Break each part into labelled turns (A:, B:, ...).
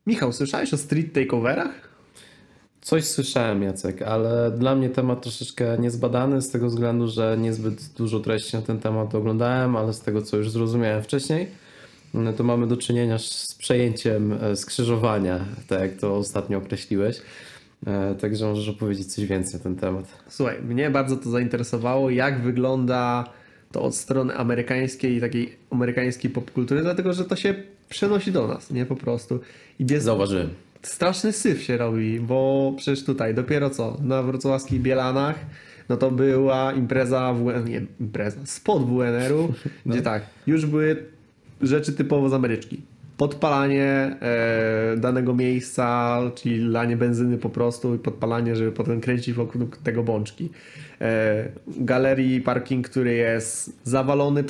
A: Michał, słyszałeś o street takeoverach?
B: Coś słyszałem, Jacek, ale dla mnie temat troszeczkę niezbadany z tego względu, że niezbyt dużo treści na ten temat oglądałem, ale z tego co już zrozumiałem wcześniej, no to mamy do czynienia z przejęciem skrzyżowania, tak jak to ostatnio określiłeś. Także możesz opowiedzieć coś więcej na ten temat.
A: Słuchaj, mnie bardzo to zainteresowało, jak wygląda to od strony amerykańskiej, takiej amerykańskiej popkultury, dlatego że to się przenosi do nas, nie po prostu. I jest
B: Zauważyłem.
A: straszny syf się robi, bo przecież tutaj dopiero co, na wrocławskich Bielanach, no to była impreza, nie impreza, spot WNR-u, gdzie tak, już były rzeczy typowo z Ameryczki. Podpalanie danego miejsca, czyli lanie benzyny po prostu i podpalanie, żeby potem kręcić wokół tego bączki. Galerii parking, który jest zawalony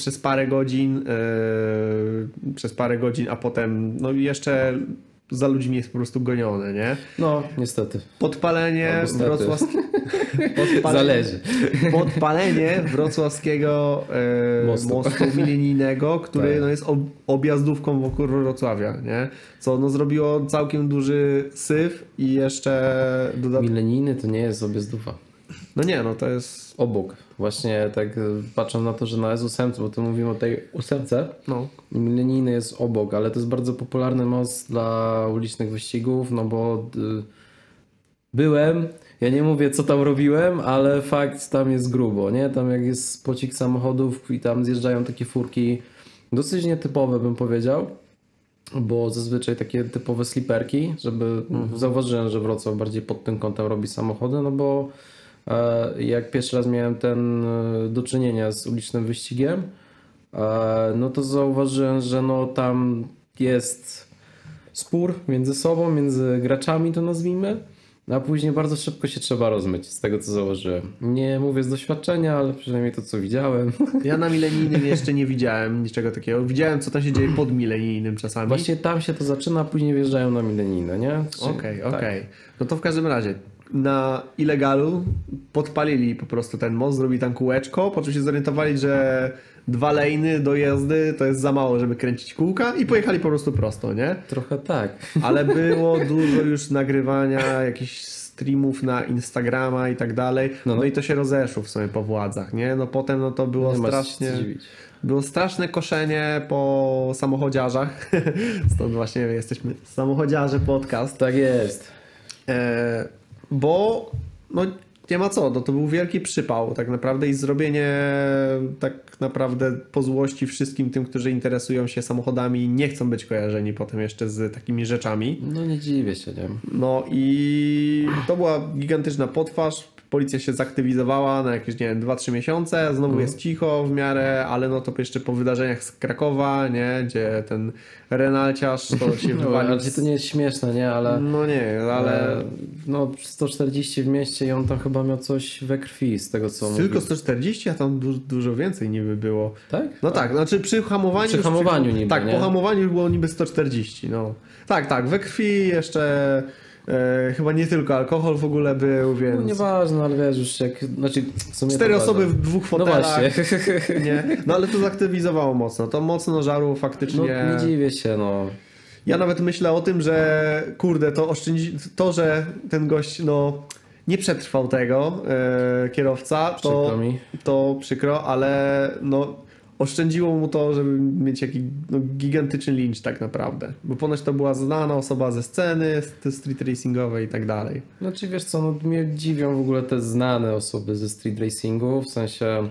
A: przez parę godzin, a potem no jeszcze za ludźmi jest po prostu goniony, nie?
B: No, niestety.
A: Podpalenie wrocławskiego.
B: Zależy.
A: Podpalenie wrocławskiego mostu milenijnego, który no, jest objazdówką wokół Wrocławia, nie? Co no, zrobiło całkiem duży syf i jeszcze
B: Milenijny to nie jest objazdowa.
A: No nie, no to jest
B: obok. Właśnie tak patrzę na to, że na S8, bo tu mówimy o tej 8,
A: no.
B: milenijny jest obok, ale to jest bardzo popularny most dla ulicznych wyścigów, no bo byłem, ja nie mówię co tam robiłem, ale fakt tam jest grubo, nie? Tam jak jest pocik samochodów i tam zjeżdżają takie furki dosyć nietypowe, bym powiedział, bo zazwyczaj takie typowe sliperki, żeby zauważyłem, że Wrocław bardziej pod tym kątem robi samochody, no bo jak pierwszy raz miałem do czynienia z ulicznym wyścigiem, no to zauważyłem, że no tam jest spór między sobą, między graczami to nazwijmy, a później bardzo szybko się trzeba rozmyć z tego co zauważyłem. Nie mówię z doświadczenia, ale przynajmniej to co widziałem.
A: Ja na milenijnym jeszcze nie widziałem niczego takiego. Widziałem co tam się dzieje pod milenijnym czasami.
B: Właśnie tam się to zaczyna, a później wjeżdżają na milenijne, nie?
A: Okej. No to w każdym razie na ilegalu podpalili po prostu ten most, zrobili tam kółeczko, po czym się zorientowali, że 2 lejny do jazdy to jest za mało, żeby kręcić kółka i pojechali po prostu prosto, nie?
B: Trochę tak.
A: Ale było dużo już nagrywania, jakichś streamów na Instagrama i tak dalej. No i to się rozeszło w sumie po władzach, nie? No potem no to było strasznie... Było straszne koszenie po samochodziarzach. Stąd właśnie jesteśmy samochodziarze podcast.
B: Tak jest.
A: Bo no nie ma co, no to był wielki przypał tak naprawdę i zrobienie tak naprawdę po złości wszystkim tym, którzy interesują się samochodami i nie chcą być kojarzeni potem jeszcze z takimi rzeczami.
B: No nie dziwię się, nie?
A: No i to była gigantyczna potwarz. Policja się zaktywizowała na jakieś, nie wiem, 2-3 miesiące, znowu jest cicho w miarę, ale no to jeszcze po wydarzeniach z Krakowa, nie, gdzie ten Renalciarz to się wywalił.
B: Ale to nie jest śmieszne, nie, ale...
A: No nie, ale...
B: No 140 w mieście i on tam chyba miał coś we krwi z tego co
A: Tylko
B: mówił.
A: 140, a tam dużo więcej niby było.
B: Tak?
A: No tak, znaczy przy hamowaniu...
B: Przy hamowaniu niby,
A: tak,
B: nie?
A: po hamowaniu było niby 140, no. Tak, we krwi jeszcze... chyba nie tylko alkohol w ogóle był, więc...
B: No nieważne, ale wiesz już jak... Znaczy w sumie
A: 4 osoby w 2 fotelach.
B: No właśnie.
A: Nie? No ale to zaktywizowało mocno. To mocno żarło faktycznie.
B: No nie dziwię się, no.
A: Ja nawet myślę o tym, że kurde, to, że ten gość no nie przetrwał tego kierowca, to przykro, ale no oszczędziło mu to, żeby mieć jakiś gigantyczny lincz tak naprawdę. Bo ponoć to była znana osoba ze sceny, street racingowej i tak dalej.
B: Znaczy wiesz co, no mnie dziwią w ogóle te znane osoby ze street racingu, w sensie...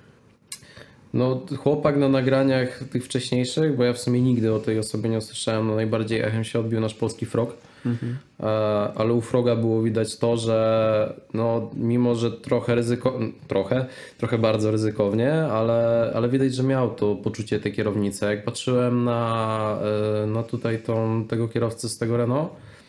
B: No chłopak na nagraniach tych wcześniejszych, bo ja w sumie nigdy o tej osobie nie usłyszałem, no najbardziej echem się odbił nasz polski Frog. Ale u Froga było widać to, że no mimo, że trochę bardzo ryzykownie, ale widać, że miał to poczucie tej kierownicy. Jak patrzyłem na tutaj tego kierowcę z tego Renault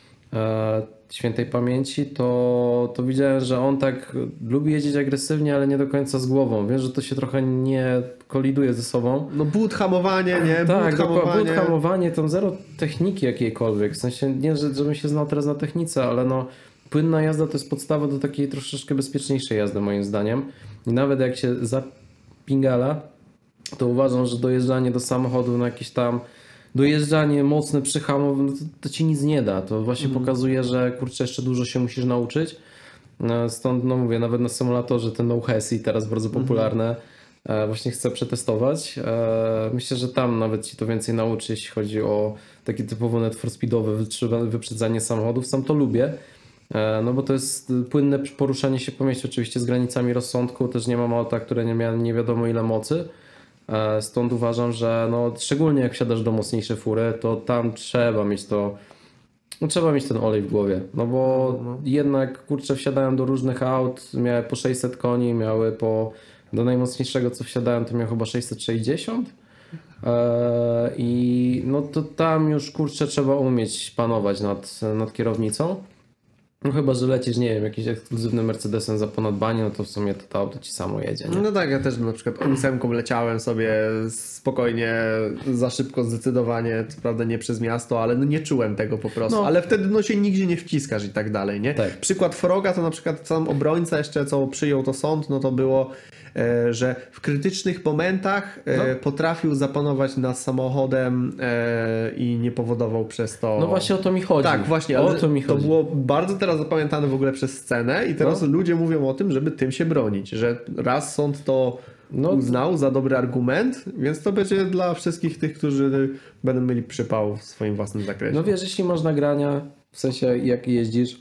B: świętej pamięci, to widziałem, że on tak lubi jeździć agresywnie, ale nie do końca z głową. Wiem, że to się trochę nie koliduje ze sobą.
A: No but, hamowanie, nie?
B: Tak, but, hamowanie, tam zero techniki jakiejkolwiek. W sensie nie, żebym się znał teraz na technice, ale no płynna jazda to jest podstawa do takiej troszeczkę bezpieczniejszej jazdy moim zdaniem. I nawet jak się zapingala, to uważam, że dojeżdżanie do samochodu na jakieś tam dojeżdżanie mocne przy hamowym, no to ci nic nie da. To właśnie pokazuje, że kurczę, jeszcze dużo się musisz nauczyć. Stąd, no mówię, nawet na symulatorze ten No Hesi teraz bardzo popularne. Właśnie chcę przetestować. Myślę, że tam nawet ci to więcej nauczy, jeśli chodzi o takie typowo Need for Speedowe wyprzedzanie samochodów. Sam to lubię. No bo to jest płynne poruszanie się po mieście, oczywiście z granicami rozsądku. Też nie mam auta, które nie miały nie wiadomo ile mocy. Stąd uważam, że no, szczególnie jak wsiadasz do mocniejszej fury, to tam trzeba mieć to. No, trzeba mieć ten olej w głowie, no bo jednak kurczę wsiadałem do różnych aut, miały po 600 koni, miały do najmocniejszego co wsiadałem to miał chyba 660 i no to tam już kurczę trzeba umieć panować nad kierownicą. No chyba, że lecisz, nie wiem, jakimś ekskluzywnym Mercedesem za ponad banie, no to w sumie to auto ci samo jedzie, nie?
A: No tak, ja też na przykład ósemką leciałem sobie spokojnie, za szybko zdecydowanie, co prawda nie przez miasto, ale no nie czułem tego po prostu,
B: No.
A: ale wtedy no się nigdzie nie wciskasz i tak dalej, nie?
B: Tak.
A: Przykład Froga to na przykład sam obrońca jeszcze, co przyjął to sąd, no to było, że w krytycznych momentach potrafił zapanować nad samochodem i nie powodował przez to...
B: No właśnie o to mi chodzi.
A: Tak, właśnie,
B: o
A: ale
B: to mi
A: to
B: chodzi.
A: było bardzo teraz zapamiętane w ogóle przez scenę i teraz ludzie mówią o tym, żeby tym się bronić, że raz sąd to uznał za dobry argument, więc to będzie dla wszystkich tych, którzy będą mieli przypał w swoim własnym zakresie.
B: No wiesz, jeśli masz nagrania, w sensie jak jeździsz,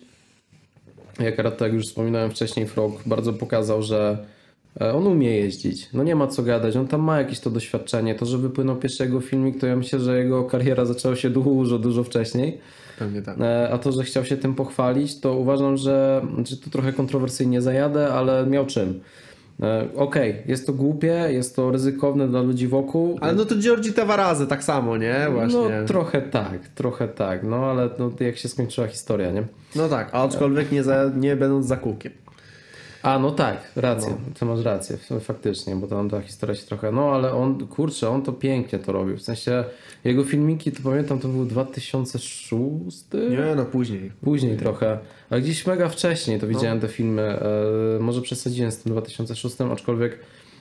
B: jak już wspominałem wcześniej, Frog bardzo pokazał, że on umie jeździć. No nie ma co gadać, on tam ma jakieś to doświadczenie. To, że wypłynął pierwszy jego filmik, to ja myślę, że jego kariera zaczęła się dużo wcześniej.
A: Pewnie tak.
B: A to, że chciał się tym pochwalić, to uważam, że to trochę kontrowersyjnie zajadę, ale miał czym. Okej, jest to głupie, jest to ryzykowne dla ludzi wokół.
A: Ale no to Giorgi Tavarazzi tak samo, nie? Właśnie.
B: No trochę tak, no ale no, jak się skończyła historia, nie?
A: No tak, a aczkolwiek nie będąc za kółkiem.
B: A no tak, rację, ty masz rację, faktycznie, bo tam ta historia się trochę, no ale on to pięknie to robił, w sensie jego filmiki, to pamiętam, to był 2006?
A: Nie, no później.
B: Później trochę, ale gdzieś mega wcześniej to widziałem te filmy, może przesadziłem z tym 2006, aczkolwiek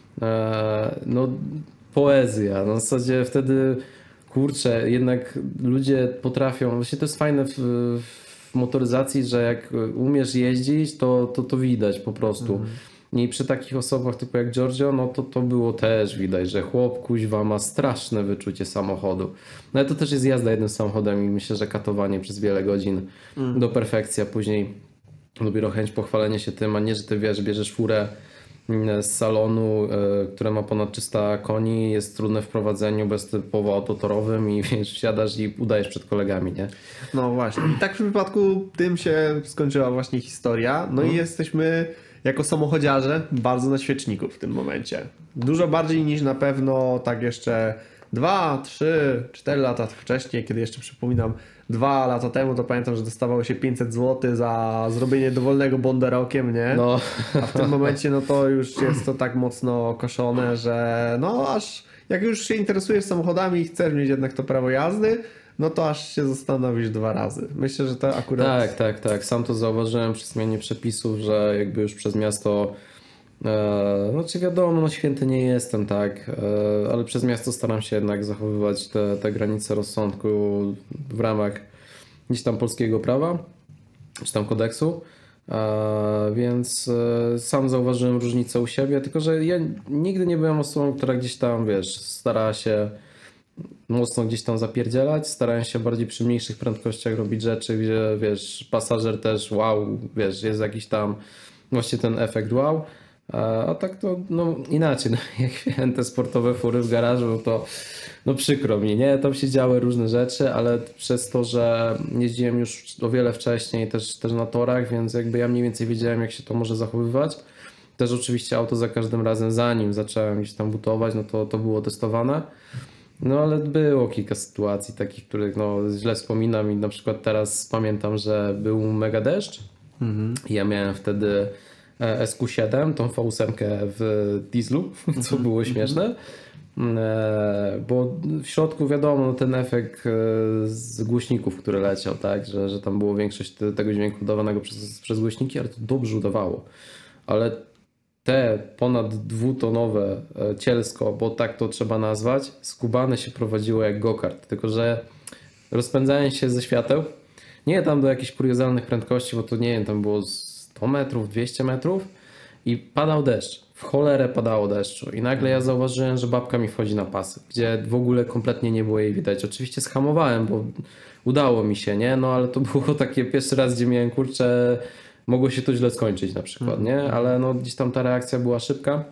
B: no poezja, no w zasadzie wtedy kurczę, jednak ludzie potrafią, właśnie to jest fajne w motoryzacji, że jak umiesz jeździć, to widać po prostu. I przy takich osobach typu jak Giorgio, no to było też widać, że chłop kuźwa ma straszne wyczucie samochodu. No ale to też jest jazda jednym samochodem i myślę, że katowanie przez wiele godzin do perfekcji, a później dopiero chęć pochwalenia się tym, a nie, że ty wiesz, bierzesz furę z salonu, które ma ponad 300 koni, jest trudne w prowadzeniu, bez typowo autotorowym i wiesz, wsiadasz i udajesz przed kolegami, nie?
A: No właśnie. I tak w przypadku tym się skończyła właśnie historia. No i jesteśmy jako samochodziarze bardzo na świeczniku w tym momencie. Dużo bardziej niż na pewno tak jeszcze 2, 3, 4 lata wcześniej, kiedy jeszcze przypominam 2 lata temu, to pamiętam, że dostawało się 500 zł za zrobienie dowolnego bonderokiem, nie?
B: No.
A: A w tym momencie no to już jest to tak mocno koszone, że no aż jak już się interesujesz samochodami i chcesz mieć jednak to prawo jazdy, no to aż się zastanowisz 2 razy. Myślę, że to akurat...
B: Tak. Sam to zauważyłem przy zmianie przepisów, że jakby już przez miasto, znaczy wiadomo, no święty nie jestem, tak, ale przez miasto staram się jednak zachowywać te granice rozsądku w ramach gdzieś tam polskiego prawa, czy tam kodeksu. Więc sam zauważyłem różnicę u siebie, tylko że ja nigdy nie byłem osobą, która gdzieś tam, wiesz, starała się mocno gdzieś tam zapierdzielać, starałem się bardziej przy mniejszych prędkościach robić rzeczy, gdzie wiesz, pasażer też wow, wiesz, jest jakiś tam właśnie ten efekt wow, a tak to no inaczej, no, jak miałem te sportowe fury w garażu, to no przykro mi, nie? Tam się działy różne rzeczy, ale przez to, że jeździłem już o wiele wcześniej też na torach, więc jakby ja mniej więcej wiedziałem, jak się to może zachowywać. Też oczywiście auto za każdym razem, zanim zacząłem gdzieś tam butować, no to było testowane. No ale było kilka sytuacji takich, których no źle wspominam i na przykład teraz pamiętam, że był mega deszcz i ja miałem wtedy SQ7, tą V8 w dieslu, co było śmieszne. Bo w środku wiadomo no, ten efekt z głośników, który leciał, tak, że tam było większość tego dźwięku udawanego przez głośniki, ale to dobrze udawało. Ale te ponad 2-tonowe cielsko, bo tak to trzeba nazwać, skubane się prowadziło jak go-kart, tylko że rozpędzając się ze świateł, nie tam do jakichś kuriozalnych prędkości, bo to nie wiem, tam było 100 metrów, 200 metrów i padał deszcz. W cholerę padało deszczu i nagle ja zauważyłem, że babka mi wchodzi na pasy, gdzie w ogóle kompletnie nie było jej widać. Oczywiście schamowałem, bo udało mi się, nie? No ale to było takie pierwszy raz, gdzie miałem, kurczę, mogło się to źle skończyć na przykład, nie? Ale no gdzieś tam ta reakcja była szybka.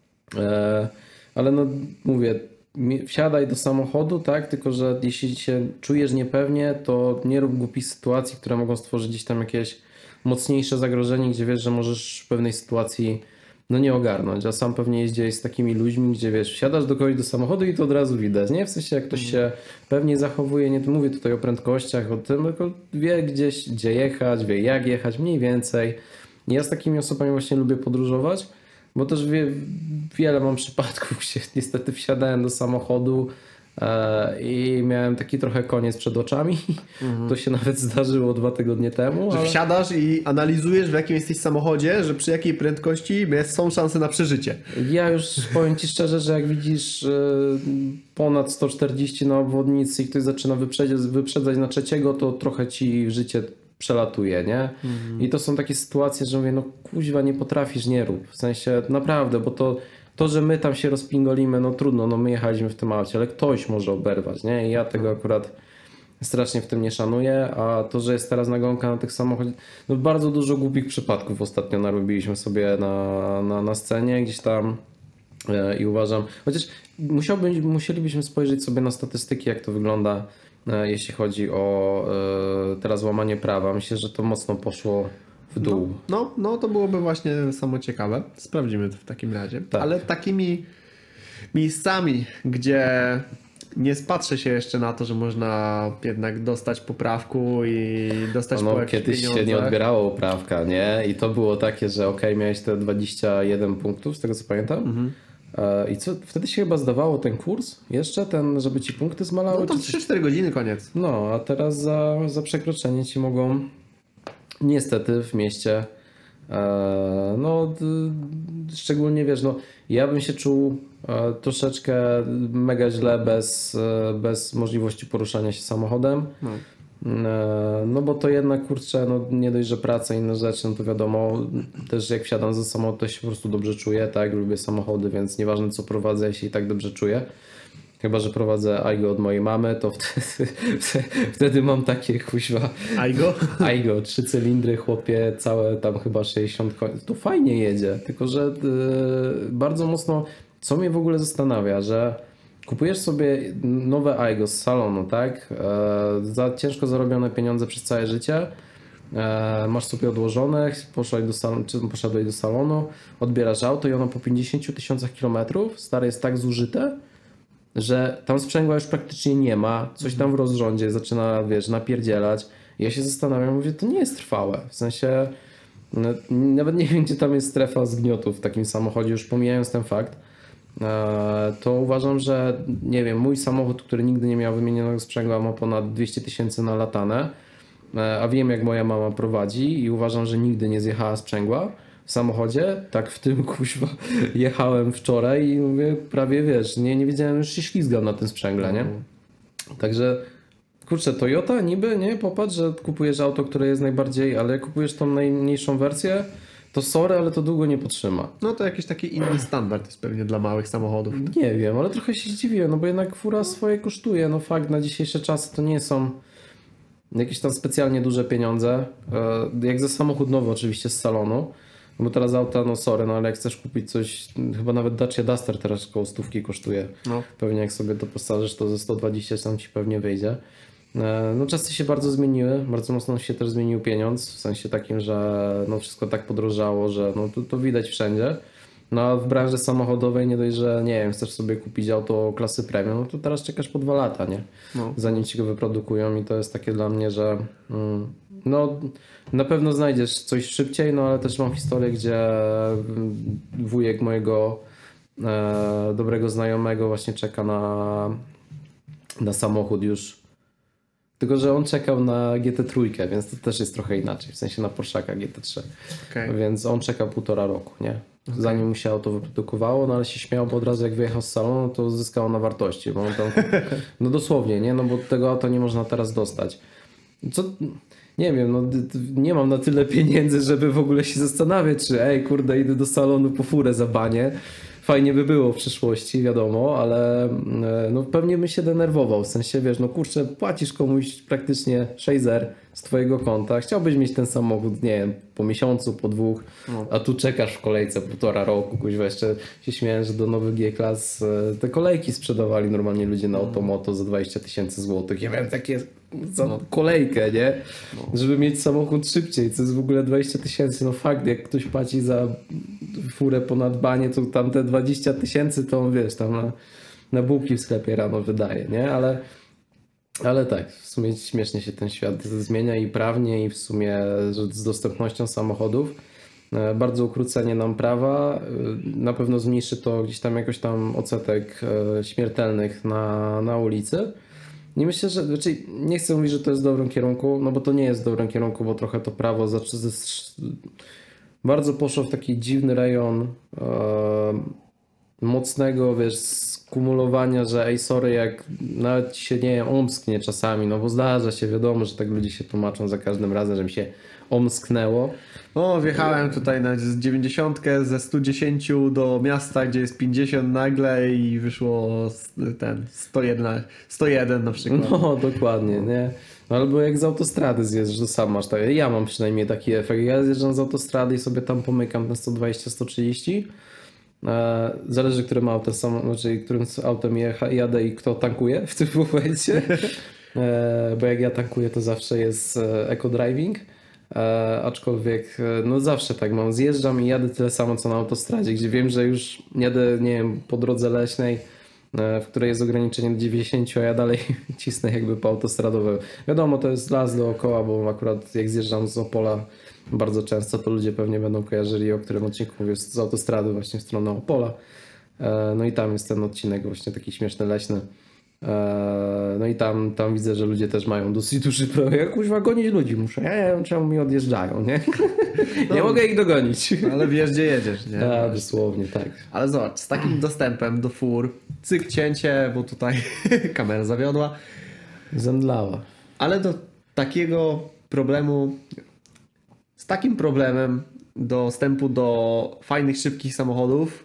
B: Ale no mówię, wsiadaj do samochodu, tak? Tylko że jeśli się czujesz niepewnie, to nie rób głupich sytuacji, które mogą stworzyć gdzieś tam jakieś mocniejsze zagrożenie, gdzie wiesz, że możesz w pewnej sytuacji no nie ogarnąć. A sam pewnie jeździłeś z takimi ludźmi, gdzie wiesz, wsiadasz do kogoś do samochodu i to od razu widać, nie? W sensie jak ktoś się pewnie zachowuje, nie mówię tutaj o prędkościach, o tym, tylko wie gdzieś gdzie jechać, wie jak jechać, mniej więcej. Ja z takimi osobami właśnie lubię podróżować, bo też wiele mam przypadków, gdzie niestety wsiadałem do samochodu i miałem taki trochę koniec przed oczami. To się nawet zdarzyło 2 tygodnie temu.
A: Że
B: ale...
A: wsiadasz i analizujesz, w jakim jesteś samochodzie, że przy jakiej prędkości są szanse na przeżycie.
B: Ja już powiem Ci szczerze, że jak widzisz ponad 140 na obwodnicy i ktoś zaczyna wyprzedzać na trzeciego, to trochę Ci życie przelatuje, nie? I to są takie sytuacje, że mówię, no kuźwa, nie potrafisz, nie rób. W sensie naprawdę, bo to, że my tam się rozpingolimy, no trudno, no my jechaliśmy w tym aucie, ale ktoś może oberwać, nie? I ja tego akurat strasznie w tym nie szanuję, a to, że jest teraz nagonka na tych samochodach, no bardzo dużo głupich przypadków ostatnio narobiliśmy sobie na scenie gdzieś tam i uważam, chociaż musielibyśmy spojrzeć sobie na statystyki, jak to wygląda, jeśli chodzi o teraz łamanie prawa. Myślę, że to mocno poszło w dół.
A: No, to byłoby właśnie samo ciekawe. Sprawdzimy to w takim razie.
B: Tak.
A: Ale takimi miejscami, gdzie nie spatrzę się jeszcze na to, że można jednak dostać poprawku i dostać po jakieś
B: kiedyś
A: pieniądze.
B: się nie odbierało poprawka, nie? I to było takie, że miałeś te 21 punktów, z tego co pamiętam. I co, wtedy się chyba zdawało ten kurs jeszcze, żeby ci punkty zmalały?
A: No to 3-4 godziny, koniec.
B: No, a teraz za przekroczenie ci mogą niestety w mieście szczególnie wiesz, no ja bym się czuł troszeczkę mega źle bez możliwości poruszania się samochodem. No bo to jednak kurczę, no nie dość, że praca i inne rzeczy, no to wiadomo, też jak wsiadam za samochód, to się po prostu dobrze czuję, tak, lubię samochody, więc nieważne co prowadzę, ja się i tak dobrze czuję. Chyba że prowadzę Aigo od mojej mamy, to wtedy mam takie kuźwa. Aigo, 3 cylindry, chłopie, całe tam chyba 60 koni. To fajnie jedzie, tylko że bardzo mocno, co mnie w ogóle zastanawia, że kupujesz sobie nowe Aigo z salonu, tak? Za ciężko zarobione pieniądze przez całe życie. Masz sobie odłożone, poszedłeś do salonu, odbierasz auto i ono po 50 000 kilometrów, stare jest tak zużyte, że tam sprzęgła już praktycznie nie ma, coś tam w rozrządzie zaczyna, wiesz, napierdzielać. Ja się zastanawiam, mówię, to nie jest trwałe. W sensie, nawet nie wiem, gdzie tam jest strefa zgniotu w takim samochodzie, już pomijając ten fakt, to uważam, że nie wiem, mój samochód, który nigdy nie miał wymienionego sprzęgła, ma ponad 200 000 nalatane, a wiem, jak moja mama prowadzi i uważam, że nigdy nie zjechała sprzęgła w samochodzie, tak w tym kuźwa jechałem wczoraj i mówię, prawie wiesz, nie wiedziałem, już się ślizgam na tym sprzęgle, nie? Także kurczę, Toyota niby, nie? Popatrz, że kupujesz auto, które jest najbardziej, ale jak kupujesz tą najmniejszą wersję, to sorry, ale to długo nie potrzyma.
A: No to jakiś taki inny standard jest pewnie dla małych samochodów.
B: Nie wiem, ale trochę się zdziwiłem, no bo jednak fura swoje kosztuje, no fakt, na dzisiejsze czasy to nie są jakieś tam specjalnie duże pieniądze, jak za samochód nowy oczywiście z salonu. Bo teraz auta, no sorry, no ale jak chcesz kupić coś, chyba nawet Dacia Duster teraz koło 100 kosztuje. No. Pewnie jak sobie to postażysz, to ze 120 tam ci pewnie wyjdzie. No czasy się bardzo zmieniły, bardzo mocno się też zmienił pieniądz, w sensie takim, że no wszystko tak podrożało, że no to widać wszędzie. No a w branży samochodowej nie dość, że nie wiem, chcesz sobie kupić auto klasy premium, no to teraz czekasz po 2 lata, nie? No. Zanim ci go wyprodukują i to jest takie dla mnie, że no na pewno znajdziesz coś szybciej, no ale też mam historię, gdzie wujek mojego dobrego znajomego właśnie czeka na samochód już. Tylko że on czekał na GT3, więc to też jest trochę inaczej, w sensie na Porszaka GT3. Okay. Więc on czekał 1,5 roku, nie? zanim mu się auto wyprodukowało, no ale się śmiał, bo od razu jak wyjechał z salonu, to zyskało na wartości, bo on tam, no dosłownie, nie, no bo tego auta nie można teraz dostać. Co, nie wiem, no nie mam na tyle pieniędzy, żeby w ogóle się zastanawiać, czy kurde, idę do salonu po furę za banie. Fajnie by było w przyszłości, wiadomo, ale no pewnie bym się denerwował, w sensie, wiesz, no kurczę, płacisz komuś praktycznie 6 z twojego konta, chciałbyś mieć ten samochód, nie wiem, po miesiącu, po 2, a tu czekasz w kolejce 1,5 roku, kuźwa, jeszcze się śmiałem, że do nowych G-klas te kolejki sprzedawali normalnie ludzie na Automoto za 20 000 złotych. Ja miałem takie za kolejkę, nie? Żeby mieć samochód szybciej, co jest w ogóle 20 000, no fakt, jak ktoś płaci za furę ponad banie, to tam te 20 000 to on, wiesz, tam na bułki w sklepie rano wydaje, nie? Ale tak, w sumie śmiesznie się ten świat zmienia i prawnie, i w sumie z dostępnością samochodów. Bardzo ukrócenie nam prawa, na pewno zmniejszy to gdzieś tam jakoś tam odsetek śmiertelnych na ulicy. Nie myślę, że, znaczy nie chcę mówić, że to jest w dobrym kierunku, no bo to nie jest w dobrym kierunku, bo trochę to prawo bardzo poszło w taki dziwny rejon mocnego, wiesz, skumulowania, że sorry, jak nawet się, nie wiem, omsknie czasami, no bo zdarza się, wiadomo, że tak ludzie się tłumaczą za każdym razem, że mi się omsknęło.
A: No, wjechałem tutaj na 90 ze 110 do miasta, gdzie jest 50 nagle i wyszło ten 101 na przykład.
B: No, dokładnie, nie? No, albo jak z autostrady zjeżdżasz, to sam masz tak. Ja mam przynajmniej taki efekt. Ja zjeżdżam z autostrady i sobie tam pomykam na 120-130. Zależy, którym autem, znaczy którym autem jadę i kto tankuje w tym momencie. Bo jak ja tankuję, to zawsze jest eco-driving. Aczkolwiek no zawsze tak mam, zjeżdżam i jadę tyle samo co na autostradzie, gdzie wiem, że już jadę, nie wiem, po drodze leśnej, w której jest ograniczenie do 90, a ja dalej cisnę jakby po autostradowym. Wiadomo, to jest las dookoła, bo akurat jak zjeżdżam z Opola bardzo często, to ludzie pewnie będą kojarzyli, o którym odcinku mówię, z autostrady właśnie w stronę Opola. No i tam jest ten odcinek właśnie taki śmieszny, leśny. No i tam widzę, że ludzie też mają dosyć duży problem. Ja kuźwa gonić ludzi muszę. Ja wiem, czemu mi odjeżdżają, nie? Nie mogę ich dogonić.
A: Ale wiesz, gdzie jedziesz, nie?
B: Tak, dosłownie, tak.
A: Ale zobacz, z takim dostępem do fur, cyk cięcie, bo tutaj kamera zawiodła.
B: Zemdlała.
A: Ale do takiego problemu, z takim problemem dostępu do fajnych, szybkich samochodów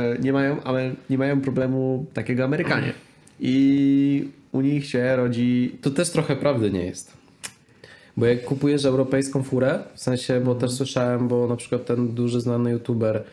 A: nie mają problemu takiego Amerykanie. I u nich się rodzi...
B: To też trochę prawdy nie jest. Bo jak kupujesz europejską furę, w sensie, bo też słyszałem, bo na przykład ten duży znany youtuber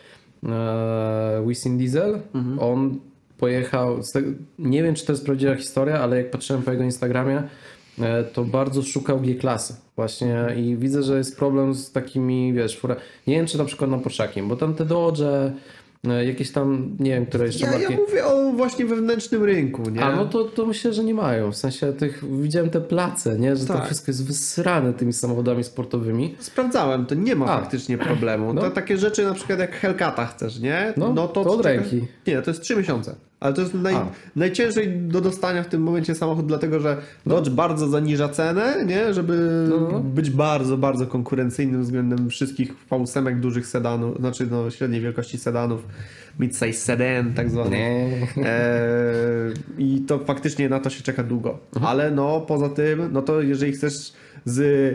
B: Wisin Diesel, on pojechał, nie wiem czy to jest prawdziwa historia, ale jak patrzyłem po jego Instagramie, to bardzo szukał G-klasy właśnie i widzę, że jest problem z takimi, wiesz, fura. Nie wiem czy na przykład na Porszakiem, bo tam te Dodge, jakieś tam, nie wiem, które jeszcze
A: Ja mówię o właśnie wewnętrznym rynku, nie?
B: A no to myślę, że nie mają. W sensie widziałem te place, nie? Że to wszystko jest wysrane tymi samochodami sportowymi.
A: Sprawdzałem, to nie ma faktycznie problemu. No. To takie rzeczy na przykład jak Hellcata chcesz, nie?
B: No to od ręki.
A: Nie, to jest 3 miesiące. Ale to jest najciężej do dostania w tym momencie samochód, dlatego że Dodge bardzo zaniża cenę, nie? Żeby być bardzo, bardzo konkurencyjnym względem wszystkich V8 dużych sedanów, znaczy średniej wielkości sedanów, mid-size sedan tak zwany. I to faktycznie na to się czeka długo. Ale poza tym, to jeżeli chcesz z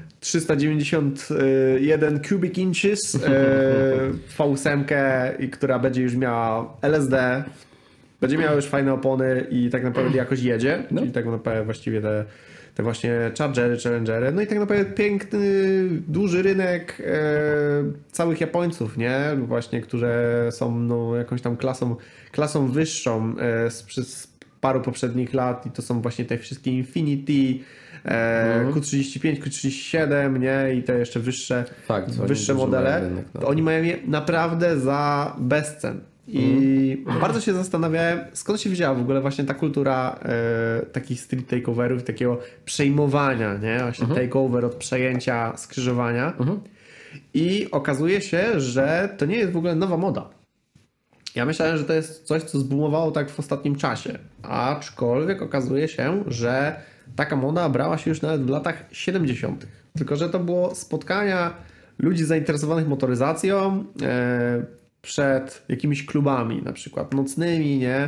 A: 391 cubic inches V8, która będzie już miała LSD, będzie miała już fajne opony i tak naprawdę jakoś jedzie, czyli tak naprawdę właściwie te właśnie Chargery, Challengery, no i tak naprawdę piękny, duży rynek całych Japońców, nie? Właśnie, które są jakąś tam klasą wyższą z paru poprzednich lat i to są właśnie te wszystkie Infiniti, Q35, Q37, nie? I te jeszcze wyższe modele. Rynek, oni mają je naprawdę za bezcen. I bardzo się zastanawiałem, skąd się wzięła w ogóle właśnie ta kultura takich street takeoverów, takiego przejmowania, nie? Właśnie takeover od przejęcia skrzyżowania. I okazuje się, że to nie jest w ogóle nowa moda. Ja myślałem, że to jest coś, co zboomowało tak w ostatnim czasie. Aczkolwiek okazuje się, że taka moda brała się już nawet w latach 70. Tylko że to było spotkania ludzi zainteresowanych motoryzacją, przed jakimiś klubami na przykład nocnymi, nie?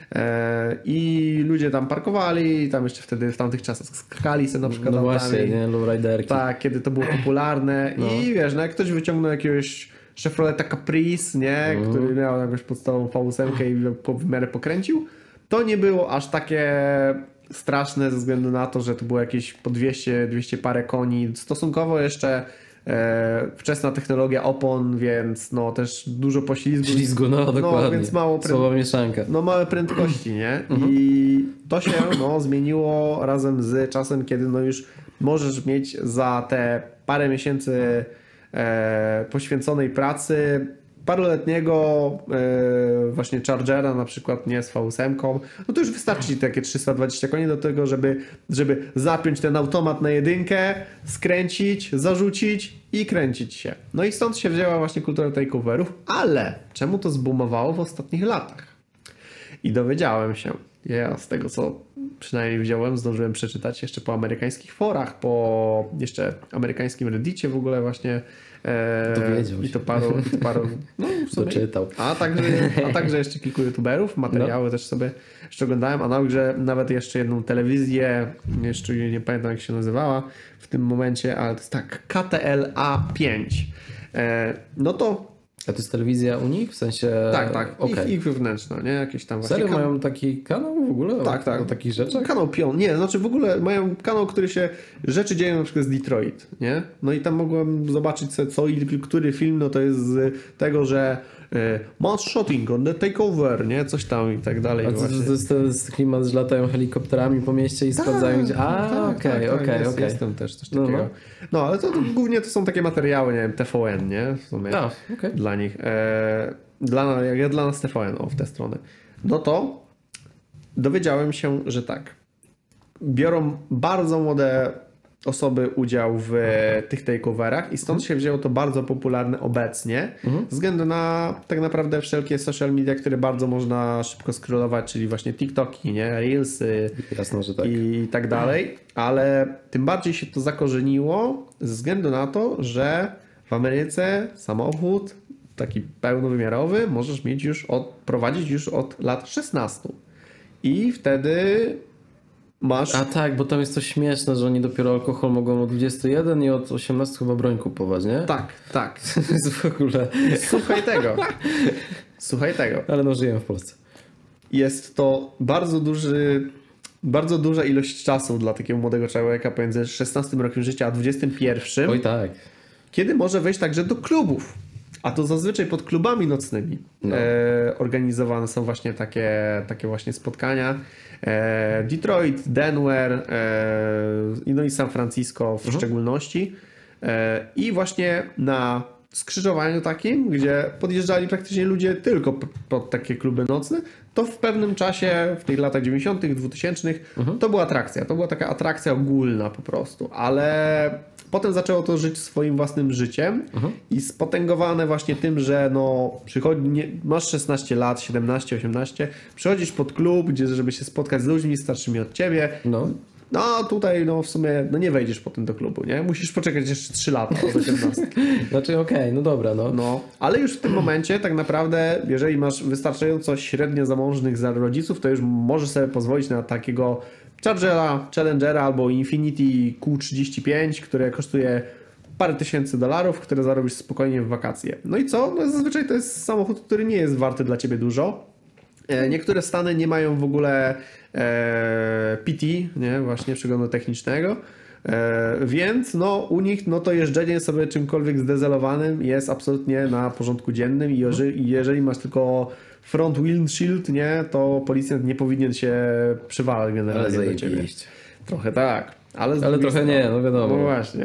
A: I ludzie tam parkowali, tam jeszcze wtedy w tamtych czasach skakali sobie na przykład
B: No
A: autami.
B: właśnie, nie? Lowriderki.
A: Tak, kiedy to było popularne i wiesz, no jak ktoś wyciągnął jakiegoś Chevroleta Caprice, nie? Który miał jakąś podstawową V8 i w miarę pokręcił, to nie było aż takie straszne ze względu na to, że to było jakieś po 200 parę koni, stosunkowo jeszcze wczesna technologia opon, więc no też dużo poślizgu.
B: Ślizgu, no dokładnie.
A: Więc mało
B: Słowa mieszanka.
A: no małe prędkości, nie? I to się zmieniło razem z czasem, kiedy no już możesz mieć za te parę miesięcy poświęconej pracy paroletniego właśnie Chargera na przykład, nie, z V8, no to już wystarczy ci takie 320 koni do tego, żeby zapiąć ten automat na jedynkę, skręcić, zarzucić i kręcić się. No i stąd się wzięła właśnie kultura takeoverów, ale czemu to zboomowało w ostatnich latach? I dowiedziałem się, ja z tego co przynajmniej wziąłem, zdążyłem przeczytać jeszcze po amerykańskich forach, po jeszcze amerykańskim Reddicie w ogóle właśnie.
B: Dowiedział
A: I
B: się.
A: to paru no, w sumie,
B: Doczytał.
A: a także jeszcze kilku youtuberów, materiały też sobie jeszcze oglądałem, a nawet jeszcze jedną telewizję, jeszcze nie pamiętam jak się nazywała w tym momencie, ale to jest tak, KTLA 5. No to
B: A to jest telewizja u nich? W sensie...
A: tak,
B: Okay.
A: ich wewnętrzna, nie? Jakieś tam właśnie
B: Serio mają taki kanał w ogóle?
A: Tak.
B: O takich rzeczach?
A: Kanał Pion. Nie, znaczy w ogóle mają kanał, który się rzeczy dzieją na przykład z Detroit, nie? No i tam mogłem zobaczyć sobie co i który film, no to jest z tego, że mass shooting on the takeover, nie? Coś tam i tak dalej.
B: A to jest ten klimat, że latają helikopterami po mieście i sprawdzają gdzie... Okej.
A: Jest tam też coś takiego. No, ale to głównie to są takie materiały, nie wiem, TVN, nie? W sumie dla nich. Dla nas TVN, w tę stronę. No to dowiedziałem się, że tak. Biorą bardzo młode osoby udział w tych takeoverach i stąd się wzięło to bardzo popularne obecnie, ze względu na tak naprawdę wszelkie social media, które bardzo można szybko scrollować, czyli właśnie TikToki, nie? Reelsy.
B: Jasno, że tak.
A: I tak dalej, ale tym bardziej się to zakorzeniło ze względu na to, że w Ameryce samochód taki pełnowymiarowy możesz mieć prowadzić już od lat 16. I wtedy masz...
B: A tak, bo tam jest to śmieszne, że oni dopiero alkohol mogą od 21 i od 18 chyba broń kupować, nie?
A: Tak.
B: To jest w ogóle...
A: Słuchaj tego.
B: Ale no żyjemy w Polsce.
A: Jest to bardzo duża ilość czasu dla takiego młodego człowieka pomiędzy 16 rokiem życia a 21.
B: Oj tak.
A: Kiedy może wejść także do klubów. A to zazwyczaj pod klubami nocnymi organizowane są właśnie takie właśnie spotkania. Detroit, Denver, no i San Francisco w szczególności. I właśnie na skrzyżowaniu takim, gdzie podjeżdżali praktycznie ludzie tylko pod takie kluby nocne, to w pewnym czasie, w tych latach 90., 2000 to była atrakcja. To była taka atrakcja ogólna po prostu, ale potem zaczęło to żyć swoim własnym życiem i spotęgowane właśnie tym, że no masz 16 lat, 17, 18, przychodzisz pod klub, żeby się spotkać z ludźmi starszymi od ciebie. No tutaj w sumie nie wejdziesz potem do klubu, nie? Musisz poczekać jeszcze 3 lata od 18.
B: Znaczy no dobra, no.
A: Ale już w tym momencie tak naprawdę, jeżeli masz wystarczająco średnio zamożnych rodziców, to już możesz sobie pozwolić na takiego Chargera, Challengera albo Infiniti Q35, które kosztuje parę tysięcy $, które zarobisz spokojnie w wakacje. No i co? No zazwyczaj to jest samochód, który nie jest warty dla ciebie dużo. Niektóre stany nie mają w ogóle PT, nie? Właśnie przeglądu technicznego, więc u nich to jeżdżenie sobie czymkolwiek zdezelowanym jest absolutnie na porządku dziennym i jeżeli masz tylko front windshield, nie, to policjant nie powinien się przywalać generalnie do ciebie. Trochę tak, ale
B: trochę nie, no wiadomo.
A: No właśnie.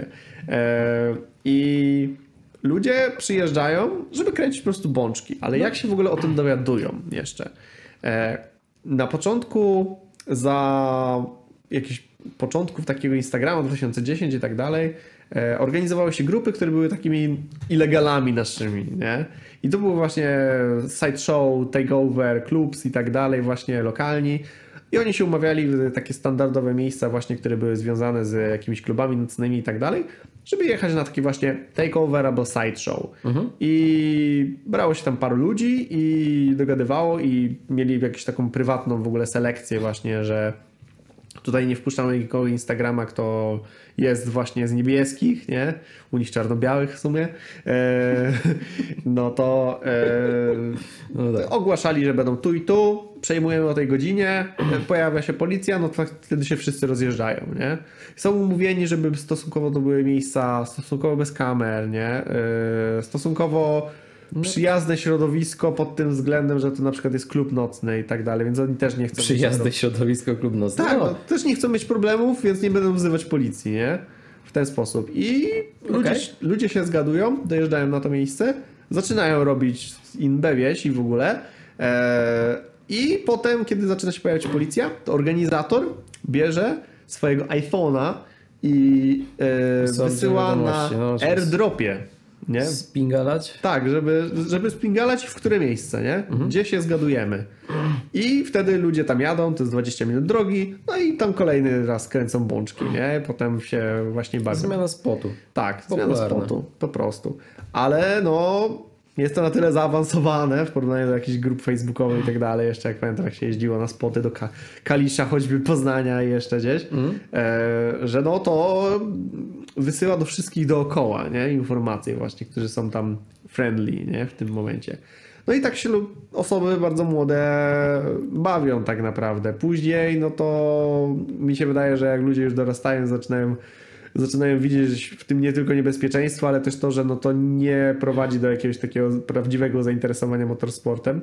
A: I ludzie przyjeżdżają, żeby kręcić po prostu bączki, ale jak się w ogóle o tym dowiadują jeszcze? Na początku jakichś początków takiego Instagrama 2010 i tak dalej organizowały się grupy, które były takimi ilegalami naszymi, nie? I to były właśnie sideshow, takeover, clubs i tak dalej, właśnie lokalni. I oni się umawiali w takie standardowe miejsca właśnie, które były związane z jakimiś klubami nocnymi i tak dalej. żeby jechać na taki właśnie takeover albo sideshow. I brało się tam paru ludzi i dogadywało i mieli jakąś taką prywatną w ogóle selekcję właśnie, że tutaj nie wpuszczamy nikogo Instagrama, kto jest właśnie z niebieskich, nie? U nich czarno-białych w sumie. No to ogłaszali, że będą tu i tu, przejmujemy o tej godzinie, pojawia się policja, no to wtedy się wszyscy rozjeżdżają, nie? Są umówieni, żeby stosunkowo to były miejsca stosunkowo bez kamer, nie? Stosunkowo przyjazne środowisko pod tym względem, że to na przykład jest klub nocny i tak dalej, więc oni też nie chcą...
B: Przyjazne środowisko, klub nocny.
A: Tak, no, też nie chcą mieć problemów, więc nie będą wzywać policji, nie? W ten sposób. I ludzie się zgadują, dojeżdżają na to miejsce, zaczynają robić inbę wieś i w ogóle. I potem, kiedy zaczyna się pojawiać policja, to organizator bierze swojego iPhone'a i wysyła na airdropie. Nie?
B: Spingalać?
A: Tak, żeby spingalać w które miejsce, nie? Gdzie się zgadujemy. I wtedy ludzie tam jadą, to jest 20 minut drogi, no i tam kolejny raz kręcą bączki, nie? Potem się właśnie bawią.
B: Zmiana spotu.
A: Tak, zmiana spotu, po prostu. Ale no, jest to na tyle zaawansowane w porównaniu do jakichś grup facebookowych i tak dalej. Jeszcze jak pamiętam, jak się jeździło na spoty do Kalisza, choćby Poznania i jeszcze gdzieś, że no to wysyła do wszystkich dookoła, nie? Informacje właśnie, którzy są tam friendly, nie? W tym momencie. No i tak się osoby bardzo młode bawią tak naprawdę. Później, no to mi się wydaje, że jak ludzie już dorastają, zaczynają widzieć w tym nie tylko niebezpieczeństwo, ale też to, że no to nie prowadzi do jakiegoś takiego prawdziwego zainteresowania motorsportem,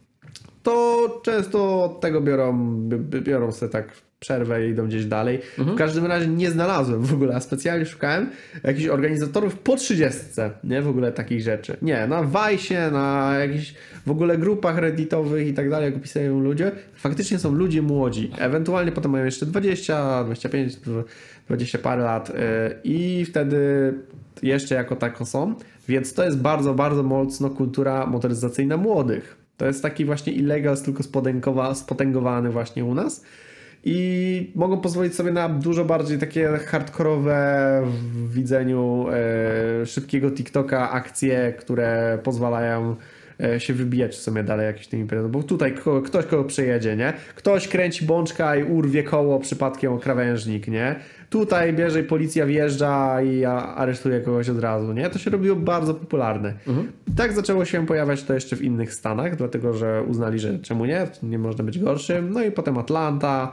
A: to często od tego biorą sobie tak przerwę i idą gdzieś dalej. W każdym razie nie znalazłem w ogóle, a specjalnie szukałem jakichś organizatorów po 30, nie? W ogóle takich rzeczy. Nie, na Vice'ie, na jakichś w ogóle grupach redditowych i tak dalej, jak opisują ludzie, faktycznie są ludzie młodzi. Ewentualnie potem mają jeszcze 20, 25, 20 parę lat i wtedy jeszcze jako tako są. Więc to jest bardzo, bardzo mocno kultura motoryzacyjna młodych. To jest taki właśnie illegal, tylko spotęgowany właśnie u nas. I mogą pozwolić sobie na dużo bardziej takie hardkorowe w widzeniu szybkiego TikToka akcje, które pozwalają się wybijać w sumie dalej jakieś tym imprezom, bo tutaj ktoś kogo przejedzie, nie? Ktoś kręci bączka i urwie koło przypadkiem o krawężnik, nie? Tutaj bierze i policja wjeżdża i aresztuje kogoś od razu, nie? To się robiło bardzo popularne. Tak zaczęło się pojawiać to jeszcze w innych stanach, dlatego że uznali, że czemu nie można być gorszym. No i potem Atlanta,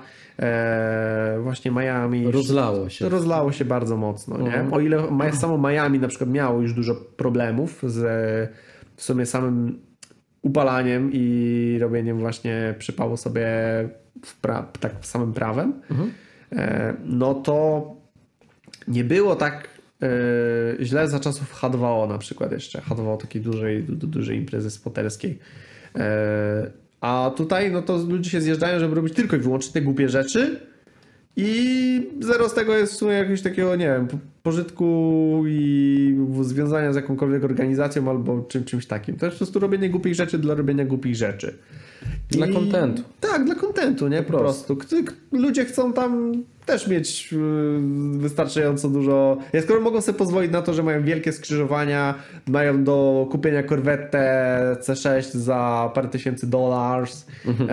A: właśnie Miami. Rozlało się bardzo mocno, nie? O ile samo Miami na przykład miało już dużo problemów z w sumie samym upalaniem i robieniem właśnie przypału sobie tak samym prawem, no to nie było tak źle za czasów H2O na przykład jeszcze. H2O takiej dużej imprezy spoterskiej. A tutaj no to ludzie się zjeżdżają, żeby robić tylko i wyłącznie te głupie rzeczy i zero z tego jest w sumie jakiegoś takiego, nie wiem, pożytku i związania z jakąkolwiek organizacją albo czymś takim. To jest po prostu robienie głupich rzeczy dla robienia głupich rzeczy.
B: Dla kontentu.
A: Tak, dla kontentu, nie? Po prostu. Ludzie chcą tam też mieć wystarczająco dużo... Skoro mogą sobie pozwolić na to, że mają wielkie skrzyżowania, mają do kupienia Corvette C6 za parę tysięcy dolarów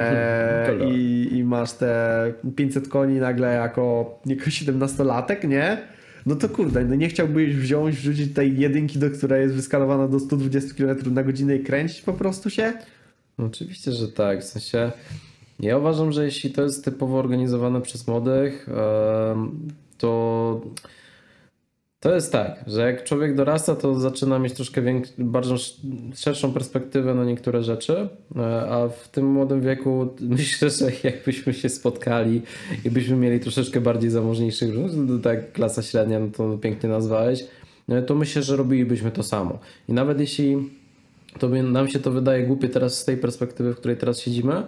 A: i masz te 500 koni nagle jako 17-latek, nie? No to kurde, no nie chciałbyś wrzucić tej jedynki, która jest wyskalowana do 120 km na godzinę i kręcić po prostu się?
B: No oczywiście, że tak. W sensie ja uważam, że jeśli to jest typowo organizowane przez młodych, to jest tak, że jak człowiek dorasta, to zaczyna mieć troszkę bardzo szerszą perspektywę na niektóre rzeczy, a w tym młodym wieku myślę, że jakbyśmy się spotkali i byśmy mieli troszeczkę bardziej zamożniejszych, tak klasa średnia, no to pięknie nazwałeś, to myślę, że robilibyśmy to samo. I nawet jeśli nam się to wydaje głupie teraz z tej perspektywy, w której teraz siedzimy,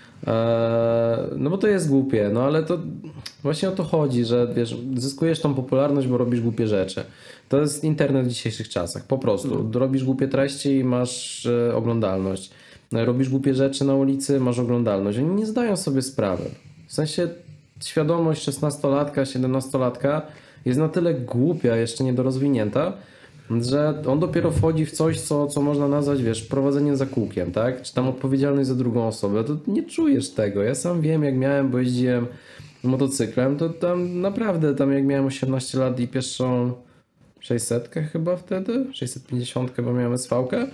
B: no bo to jest głupie, no ale to właśnie o to chodzi, że wiesz, zyskujesz tą popularność, bo robisz głupie rzeczy. To jest internet w dzisiejszych czasach, po prostu. Robisz głupie treści i masz oglądalność. Robisz głupie rzeczy na ulicy, masz oglądalność. Oni nie zdają sobie sprawy. W sensie świadomość 16-latka, 17-latka jest na tyle głupia, jeszcze niedorozwinięta, że on dopiero wchodzi w coś, co można nazwać, wiesz, prowadzeniem za kółkiem, tak? Czy tam odpowiedzialność za drugą osobę, to nie czujesz tego. Ja sam wiem, jak miałem, bo jeździłem motocyklem, to tam naprawdę, tam jak miałem 18 lat i pierwszą 600 chyba wtedy, 650 chyba miałem SV-kę,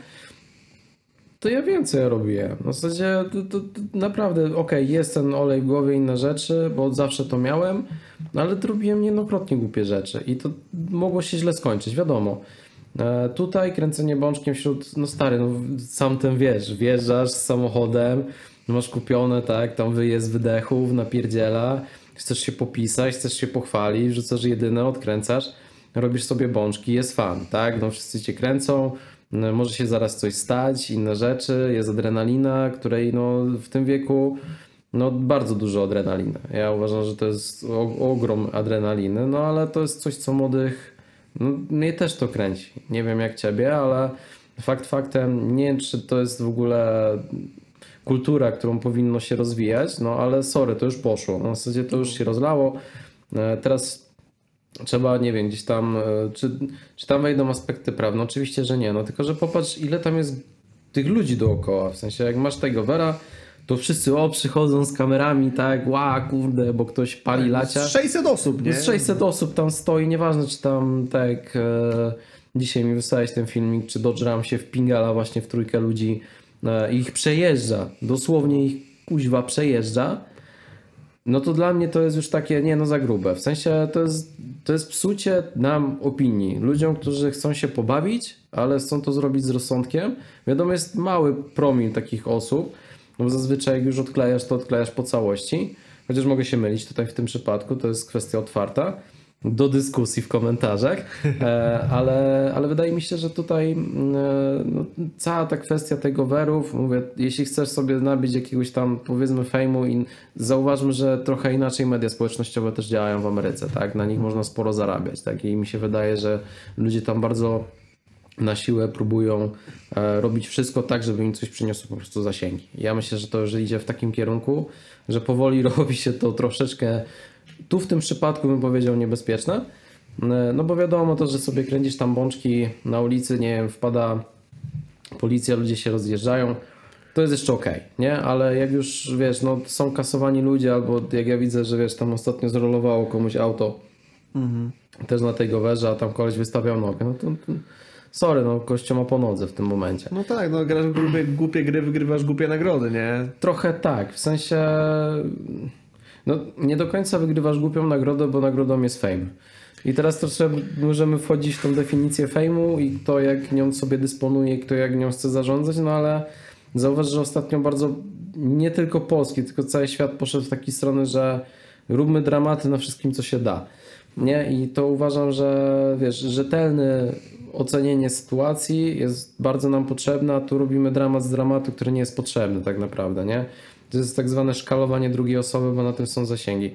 B: to ja wiem, co ja robiłem. W zasadzie to naprawdę, okej, jest ten olej w głowie, inne rzeczy, bo od zawsze to miałem, no ale to robiłem niejednokrotnie głupie rzeczy i to mogło się źle skończyć, wiadomo. Tutaj kręcenie bączkiem wśród, no stary, no sam ten wiesz, wjeżdżasz z samochodem, masz kupione, tak, tam wyjazd wydechów, napierdziela, chcesz się popisać, chcesz się pochwalić, wrzucasz jedyne, odkręcasz, robisz sobie bączki, jest fan, tak, no wszyscy cię kręcą, może się zaraz coś stać, inne rzeczy, jest adrenalina, której no w tym wieku no bardzo dużo adrenaliny. Ja uważam, że to jest ogrom adrenaliny, no ale to jest coś, co młodych, no mnie też to kręci. Nie wiem jak ciebie, ale fakt faktem, nie wiem czy to jest w ogóle kultura, którą powinno się rozwijać, no ale sorry, to już poszło. No, w zasadzie to już się rozlało. Teraz trzeba, nie wiem, gdzieś tam, czy tam wejdą aspekty prawne? Oczywiście, że nie, no tylko, że popatrz ile tam jest tych ludzi dookoła, w sensie jak masz tego Vera, to wszyscy przychodzą z kamerami, tak, kurde, bo ktoś pali lacia.
A: 600 osób, nie?
B: Z 600 osób tam stoi, nieważne czy tam, tak, dzisiaj mi wysłałeś ten filmik, czy Dodge Ram się wpingala właśnie w trójkę ludzi i ich przejeżdża, dosłownie ich kuźwa przejeżdża. No to dla mnie to jest już takie, nie no za grube. W sensie to jest psucie nam opinii. Ludziom, którzy chcą się pobawić, ale chcą to zrobić z rozsądkiem. Wiadomo, jest mały promil takich osób, no bo zazwyczaj jak już odklejasz, to odklejasz po całości. Chociaż mogę się mylić tutaj w tym przypadku, to jest kwestia otwarta do dyskusji w komentarzach, ale wydaje mi się, że tutaj no, cała ta kwestia tego werów, mówię, jeśli chcesz sobie nabyć jakiegoś tam powiedzmy fejmu i zauważmy, że trochę inaczej media społecznościowe też działają w Ameryce, tak, na nich można sporo zarabiać, tak, i mi się wydaje, że ludzie tam bardzo na siłę próbują robić wszystko tak, żeby im coś przyniosło po prostu zasięgi. Ja myślę, że to już idzie w takim kierunku, że powoli robi się to troszeczkę tu w tym przypadku bym powiedział niebezpieczne, no bo wiadomo to, że sobie kręcisz tam bączki na ulicy, nie wiem, wpada policja, ludzie się rozjeżdżają, to jest jeszcze okej, nie? Ale jak już, wiesz, no są kasowani ludzie, albo jak ja widzę, że wiesz, tam ostatnio zrolowało komuś auto, też na tej gowerze, a tam koleś wystawiał nogę, no to sorry, no gościu ma po nodze w tym momencie.
A: No tak, no grasz głupie gry, wygrywasz głupie nagrody, nie?
B: Trochę tak, w sensie... No, nie do końca wygrywasz głupią nagrodę, bo nagrodą jest fame. I teraz troszkę możemy wchodzić w tą definicję fame'u i kto jak nią sobie dysponuje, kto jak nią chce zarządzać, no ale zauważ, że ostatnio bardzo nie tylko Polski, tylko cały świat poszedł w taką stronę, że róbmy dramaty na wszystkim, co się da. Nie? I to uważam, że wiesz, rzetelne ocenienie sytuacji jest bardzo nam potrzebne, a tu robimy dramat z dramatu, który nie jest potrzebny tak naprawdę, nie? To jest tak zwane szkalowanie drugiej osoby, bo na tym są zasięgi.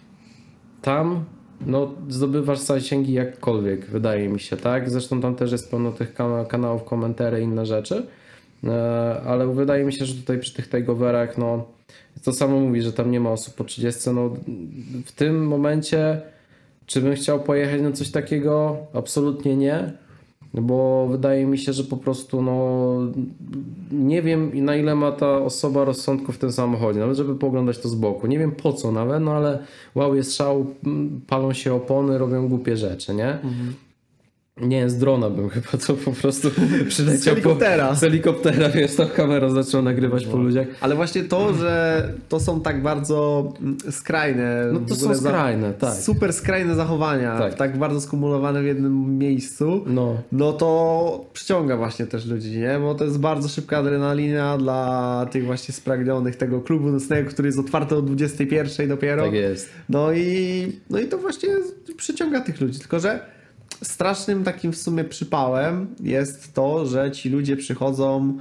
B: Tam no, zdobywasz zasięgi jakkolwiek, wydaje mi się, tak? Zresztą tam też jest pełno tych kanałów, komentary i inne rzeczy, ale wydaje mi się, że tutaj przy tych takeoverach, no to samo mówi, że tam nie ma osób po 30, no w tym momencie czy bym chciał pojechać na coś takiego? Absolutnie nie. Bo wydaje mi się, że po prostu no nie wiem na ile ma ta osoba rozsądku w tym samochodzie, nawet żeby pooglądać to z boku. Nie wiem po co nawet, no ale wow, jest szał, palą się opony, robią głupie rzeczy, nie? Nie, z drona bym chyba to po prostu przyleciał
A: z helikoptera.
B: Z helikoptera, wiesz, tą kamerą zaczął nagrywać po ludziach.
A: Ale właśnie to, że to są tak bardzo skrajne.
B: No to są skrajne, tak.
A: Super skrajne zachowania, tak bardzo skumulowane w jednym miejscu, no to przyciąga właśnie też ludzi, nie? Bo to jest bardzo szybka adrenalina dla tych właśnie spragnionych tego klubu nocnego, który jest otwarty o 21 dopiero.
B: Tak jest.
A: No i to właśnie przyciąga tych ludzi, tylko że strasznym takim w sumie przypałem jest to, że ci ludzie przychodzą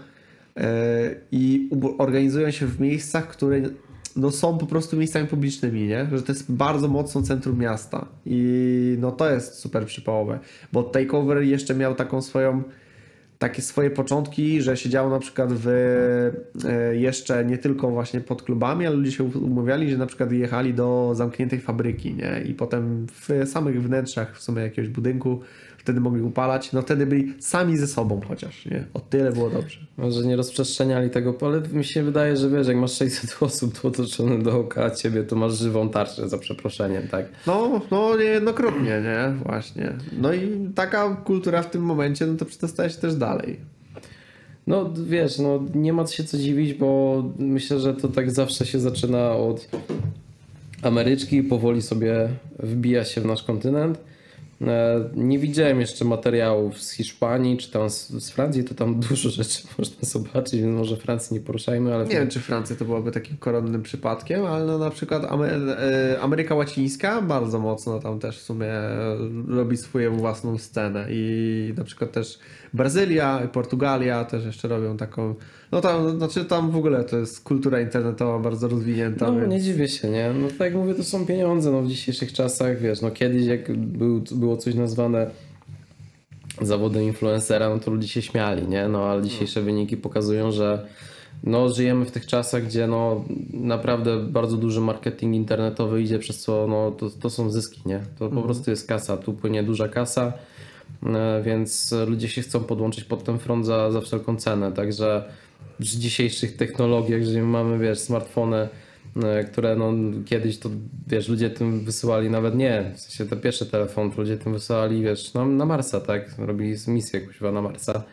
A: i organizują się w miejscach, które no, są po prostu miejscami publicznymi, nie? Że to jest bardzo mocno centrum miasta i no to jest super przypałowe, bo Takeover jeszcze miał taką swoją takie swoje początki, że się działo na przykład w jeszcze nie tylko właśnie pod klubami, ale ludzie się umawiali, że na przykład jechali do zamkniętej fabryki, nie? I potem w samych wnętrzach w sumie jakiegoś budynku wtedy mogli upalać, no wtedy byli sami ze sobą chociaż, nie? O tyle było dobrze.
B: Może nie rozprzestrzeniali tego, ale mi się wydaje, że wiesz, jak masz 600 osób otoczonych dookoła ciebie, to masz żywą tarczę, za przeproszeniem, tak?
A: No niejednokrotnie, nie? Właśnie. No i taka kultura w tym momencie, no to przedostała się też dalej.
B: No wiesz, no nie ma się co dziwić, bo myślę, że to tak zawsze się zaczyna od Ameryczki i powoli sobie wbija się w nasz kontynent. Nie widziałem jeszcze materiałów z Hiszpanii czy tam z Francji, to tam dużo rzeczy można zobaczyć, więc może Francji nie poruszajmy, ale...
A: Nie wiem, czy Francja to byłaby takim koronnym przypadkiem, ale no na przykład Ameryka Łacińska bardzo mocno tam też w sumie robi swoją własną scenę i na przykład też Brazylia, Portugalia też jeszcze robią taką, no tam, znaczy tam w ogóle to jest kultura internetowa bardzo rozwinięta.
B: No
A: więc...
B: nie dziwię się, nie? No tak jak mówię, to są pieniądze, no w dzisiejszych czasach, wiesz, no kiedyś jak było coś nazwane zawodem influencera, no to ludzie się śmiali, nie? No ale dzisiejsze wyniki pokazują, że no żyjemy w tych czasach, gdzie no naprawdę bardzo duży marketing internetowy idzie, przez co no to są zyski, nie? To po prostu jest kasa, tu płynie duża kasa, więc ludzie się chcą podłączyć pod ten front za wszelką cenę, także w dzisiejszych technologiach, że mamy, wiesz, smartfony, które no kiedyś to, wiesz, ludzie tym wysyłali nawet nie, w sensie te pierwsze telefony, to ludzie tym wysyłali, wiesz, na Marsa, tak? Robili misję jakąś na Marsa.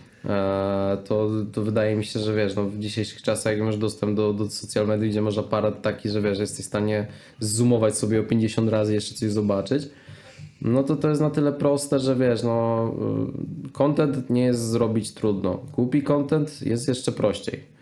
B: To wydaje mi się, że wiesz, no w dzisiejszych czasach jak masz dostęp do social media, gdzie masz aparat taki, że wiesz, jesteś w stanie zoomować sobie o 50 razy jeszcze coś zobaczyć, no to jest na tyle proste, że wiesz, no content nie jest zrobić trudno. Głupi content jest jeszcze prościej.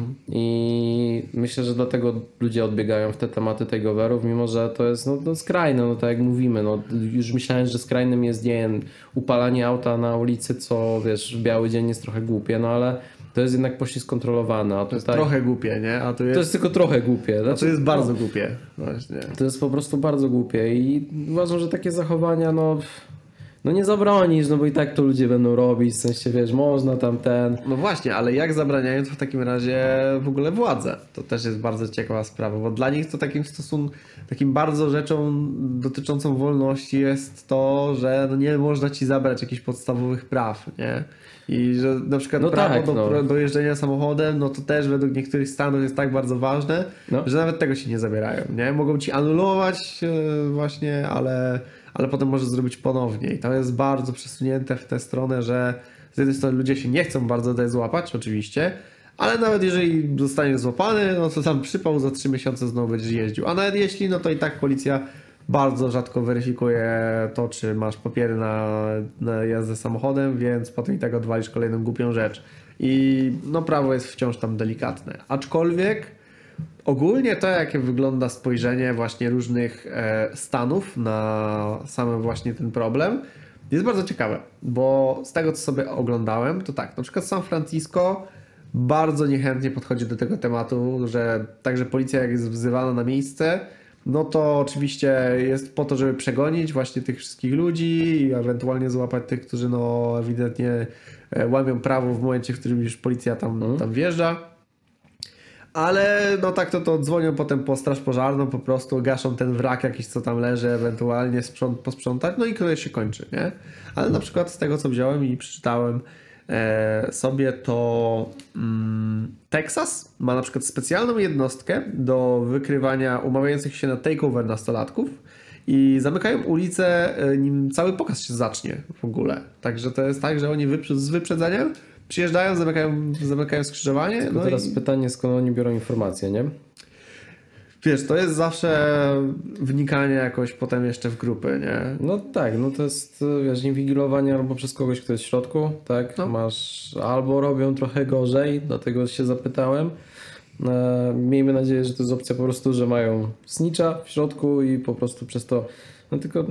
B: I myślę, że dlatego ludzie odbiegają w te tematy takeoverów, mimo że to jest no skrajne, no tak jak mówimy, no już myślałem, że skrajnym jest, nie wiem, upalanie auta na ulicy, co wiesz, w biały dzień jest trochę głupie, no ale to jest jednak poślizg kontrolowany. A
A: To jest
B: tutaj...
A: trochę głupie, nie? A
B: To jest tylko trochę głupie.
A: A to jest bardzo głupie. Właśnie.
B: To jest po prostu bardzo głupie i uważam, że takie zachowania, no nie zabronisz, no bo i tak to ludzie będą robić, w sensie, wiesz, można tam
A: No właśnie, ale jak zabraniają to w takim razie w ogóle władze? To też jest bardzo ciekawa sprawa, bo dla nich to takim bardzo rzeczą dotyczącą wolności jest to, że no nie można ci zabrać jakichś podstawowych praw, nie? I że na przykład prawo do jeżdżenia samochodem, no to też według niektórych stanów jest tak bardzo ważne, że nawet tego ci nie zabierają, nie? Mogą ci anulować właśnie, ale potem może zrobić ponownie. I to jest bardzo przesunięte w tę stronę, że z jednej strony ludzie się nie chcą bardzo tutaj złapać, oczywiście, ale nawet jeżeli zostaniesz złapany, no to tam przypał za 3 miesiące znowu będziesz jeździł. A nawet jeśli, no to i tak policja bardzo rzadko weryfikuje to, czy masz papiery na jazdę samochodem, więc potem i tak odwalisz kolejną głupią rzecz. I no prawo jest wciąż tam delikatne. Aczkolwiek ogólnie to, jakie wygląda spojrzenie właśnie różnych stanów na sam właśnie ten problem, jest bardzo ciekawe, bo z tego, co sobie oglądałem, to tak, na przykład San Francisco bardzo niechętnie podchodzi do tego tematu, że także policja jak jest wzywana na miejsce, no to oczywiście jest po to, żeby przegonić właśnie tych wszystkich ludzi i ewentualnie złapać tych, którzy no ewidentnie łamią prawo w momencie, w którym już policja tam wjeżdża. Ale no tak to dzwonią potem po straż pożarną, po prostu gaszą ten wrak jakiś, co tam leży, ewentualnie posprzątać, no i kolej się kończy, nie? Ale na przykład z tego, co wziąłem i przeczytałem sobie, to Teksas ma na przykład specjalną jednostkę do wykrywania umawiających się na takeover nastolatków i zamykają ulicę, nim cały pokaz się zacznie w ogóle. Także to jest tak, że oni z wyprzedzeniem przyjeżdżają, zamykają skrzyżowanie.
B: No teraz pytanie, skąd oni biorą informacje, nie?
A: Wiesz, to jest zawsze wnikanie jakoś potem jeszcze w grupy, nie?
B: No tak, no to jest, wiesz, inwigilowanie albo przez kogoś, kto jest w środku, tak? No. Masz, albo robią trochę gorzej, dlatego się zapytałem. Miejmy nadzieję, że to jest opcja po prostu, że mają snitcha w środku i po prostu przez to, no tylko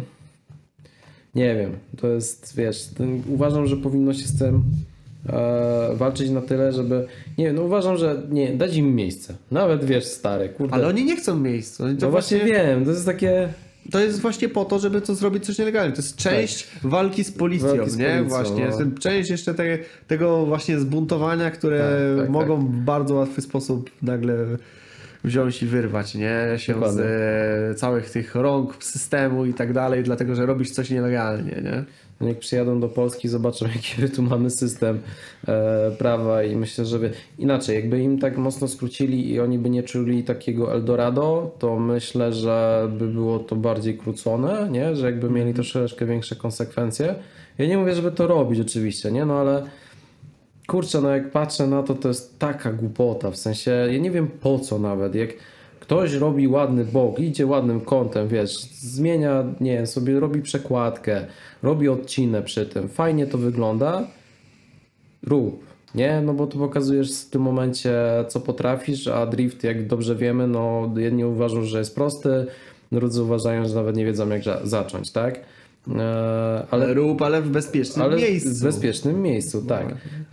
B: nie wiem, to jest, wiesz, uważam, że powinno się z tym walczyć na tyle, żeby, nie wiem, no uważam, że nie, dać im miejsce. Nawet, wiesz, stary, kurde.
A: Ale oni nie chcą miejsca.
B: No właśnie wiem, to jest takie,
A: to jest właśnie po to, żeby to zrobić coś nielegalnie. To jest część walki z policją,
B: Walki z
A: nie?
B: policją,
A: Właśnie.
B: no.
A: Część jeszcze tego właśnie zbuntowania, które
B: Tak,
A: mogą w bardzo łatwy sposób nagle wziąć i wyrwać, nie? Się
B: Dokładnie.
A: z całych tych rąk systemu i tak dalej, dlatego że robisz coś nielegalnie, nie?
B: Jak przyjadą do Polski, zobaczą jaki my tu mamy system prawa i myślę, że inaczej, jakby im tak mocno skrócili i oni by nie czuli takiego Eldorado, to myślę, że by było to bardziej krócone, nie? Że jakby mieli troszeczkę większe konsekwencje. Ja nie mówię, żeby to robić oczywiście, nie? No ale kurczę, no jak patrzę na to, to jest taka głupota, w sensie, ja nie wiem po co nawet, jak ktoś robi ładny bok, idzie ładnym kątem, wiesz, zmienia, nie wiem, sobie robi przekładkę, robi odcinę przy tym, fajnie to wygląda, rób, nie? No bo tu pokazujesz w tym momencie, co potrafisz, a drift, jak dobrze wiemy, no jedni uważają, że jest prosty, drudzy uważają, że nawet nie wiedzą, jak zacząć, tak?
A: Ale rób, ale w bezpiecznym miejscu.
B: W bezpiecznym miejscu, tak.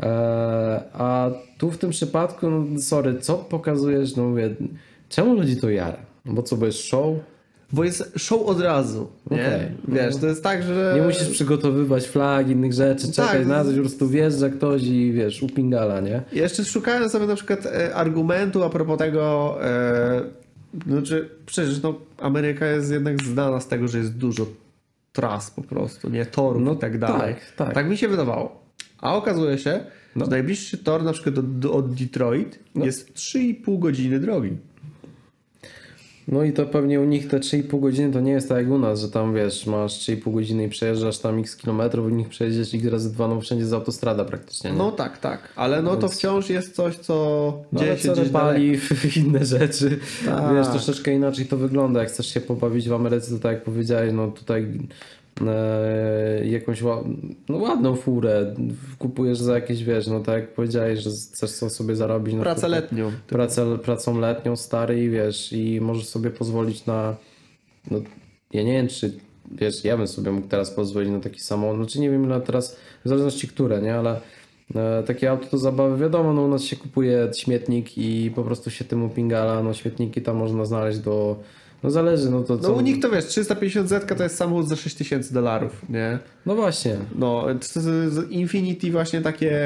B: A tu w tym przypadku, no sorry, co pokazujesz, no mówię, czemu ludzi to jara? Bo co, bo jest show?
A: Bo jest show od razu, nie?
B: Okej.
A: Wiesz, to jest tak, że...
B: Nie musisz przygotowywać flag, innych rzeczy, czekać
A: Tak.
B: na coś, po prostu wjeżdża ktoś i wiesz, upingala, nie?
A: Jeszcze szukałem sobie na przykład argumentu a propos tego, znaczy przecież no, Ameryka jest jednak znana z tego, że jest dużo tras po prostu, nie? Torów
B: No
A: i tak dalej.
B: tak.
A: Tak mi się wydawało. A okazuje się, że najbliższy tor na przykład od Detroit jest 3,5 godziny drogi.
B: No i to pewnie u nich te 3,5 godziny to nie jest tak jak u nas, że tam wiesz, masz 3,5 godziny i przejeżdżasz tam x kilometrów, u nich przejedziesz x razy 2, no wszędzie jest autostrada praktycznie, nie?
A: No tak, ale no to wciąż jest coś, co
B: No
A: dzieje
B: ale
A: się
B: ceny
A: gdzieś daleko.
B: paliw, inne rzeczy.
A: Tak.
B: Wiesz, troszeczkę inaczej to wygląda. Jak chcesz się pobawić w Ameryce, to tak jak powiedziałeś, no tutaj jakąś ładną furę kupujesz za jakieś, wiesz, no tak jak powiedziałeś, że chcesz sobie zarobić. No,
A: Pracę letnią.
B: Pracą letnią, stary i wiesz, i możesz sobie pozwolić na, no ja nie wiem, czy wiesz, ja bym sobie mógł teraz pozwolić na taki samochód, znaczy nie wiem ile teraz, w zależności które, nie, ale takie auto do zabawy, wiadomo, no u nas się kupuje śmietnik i po prostu się tym upingala, no śmietniki tam można znaleźć no zależy, no to co...
A: No u nich to wiesz, 350 Z to jest samochód za $6000, nie?
B: No właśnie.
A: No, Infinity właśnie takie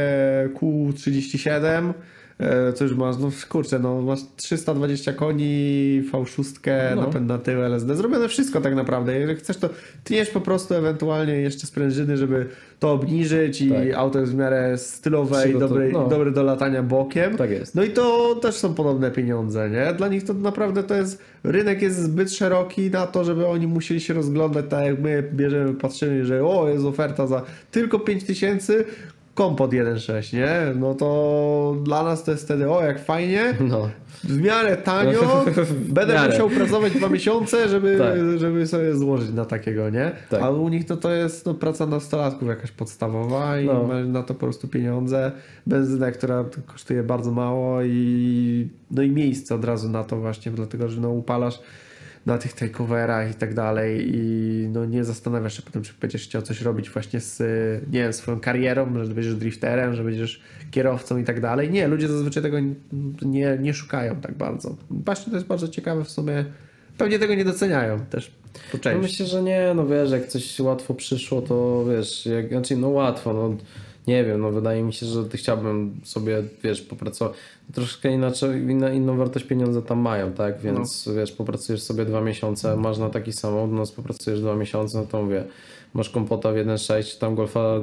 A: Q37, co już masz, no kurczę, no masz 320 koni, V6, napęd na tył, LSD, zrobione wszystko tak naprawdę. Jeżeli chcesz, to tniesz po prostu ewentualnie jeszcze sprężyny, żeby to obniżyć i auto jest w miarę stylowe i dobre do latania bokiem.
B: Tak jest.
A: No i to też są podobne pieniądze, nie? Dla nich to naprawdę to jest, rynek jest zbyt szeroki na to, żeby oni musieli się rozglądać tak jak my bierzemy, patrzymy, że jest oferta za tylko 5000, kompot 1.6, nie? No to dla nas to jest wtedy, jak fajnie,
B: No.
A: w miarę tanio, będę musiał pracować 2 miesiące, żeby sobie złożyć na takiego, nie?
B: Tak.
A: A u nich to jest praca nastolatków jakaś podstawowa i masz na to po prostu pieniądze, benzyna, która kosztuje bardzo mało i miejsce od razu na to właśnie, dlatego że upalasz na tych takeoverach i tak dalej i nie zastanawiasz się potem, czy będziesz chciał coś robić właśnie z, nie wiem, swoją karierą, że będziesz drifterem, że będziesz kierowcą i tak dalej. Nie, ludzie zazwyczaj tego nie szukają tak bardzo. Właśnie to jest bardzo ciekawe w sumie. Pewnie tego nie doceniają też po części.
B: No myślę, że nie, no wiesz, jak coś łatwo przyszło, to wiesz, łatwo, no nie wiem, no wydaje mi się, że chciałbym sobie, wiesz, popracować. Troszkę inaczej, inną wartość pieniądze tam mają, tak? Więc wiesz, popracujesz sobie 2 miesiące, masz na taki samochód, no popracujesz 2 miesiące, no to mówię, masz kompota w 1.6, tam Golfa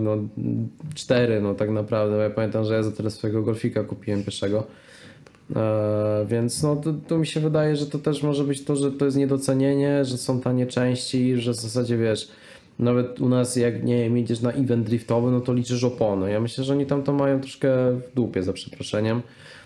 B: 4, no tak naprawdę. Ja pamiętam, że ja za tyle swojego Golfika kupiłem pierwszego. Więc no to mi się wydaje, że to też może być to, że to jest niedocenienie, że są tanie części, że w zasadzie wiesz, nawet u nas jak nie wiem, idziesz na event driftowy, no to liczysz opony. Ja myślę, że oni tam to mają troszkę w dupie, za przeproszeniem.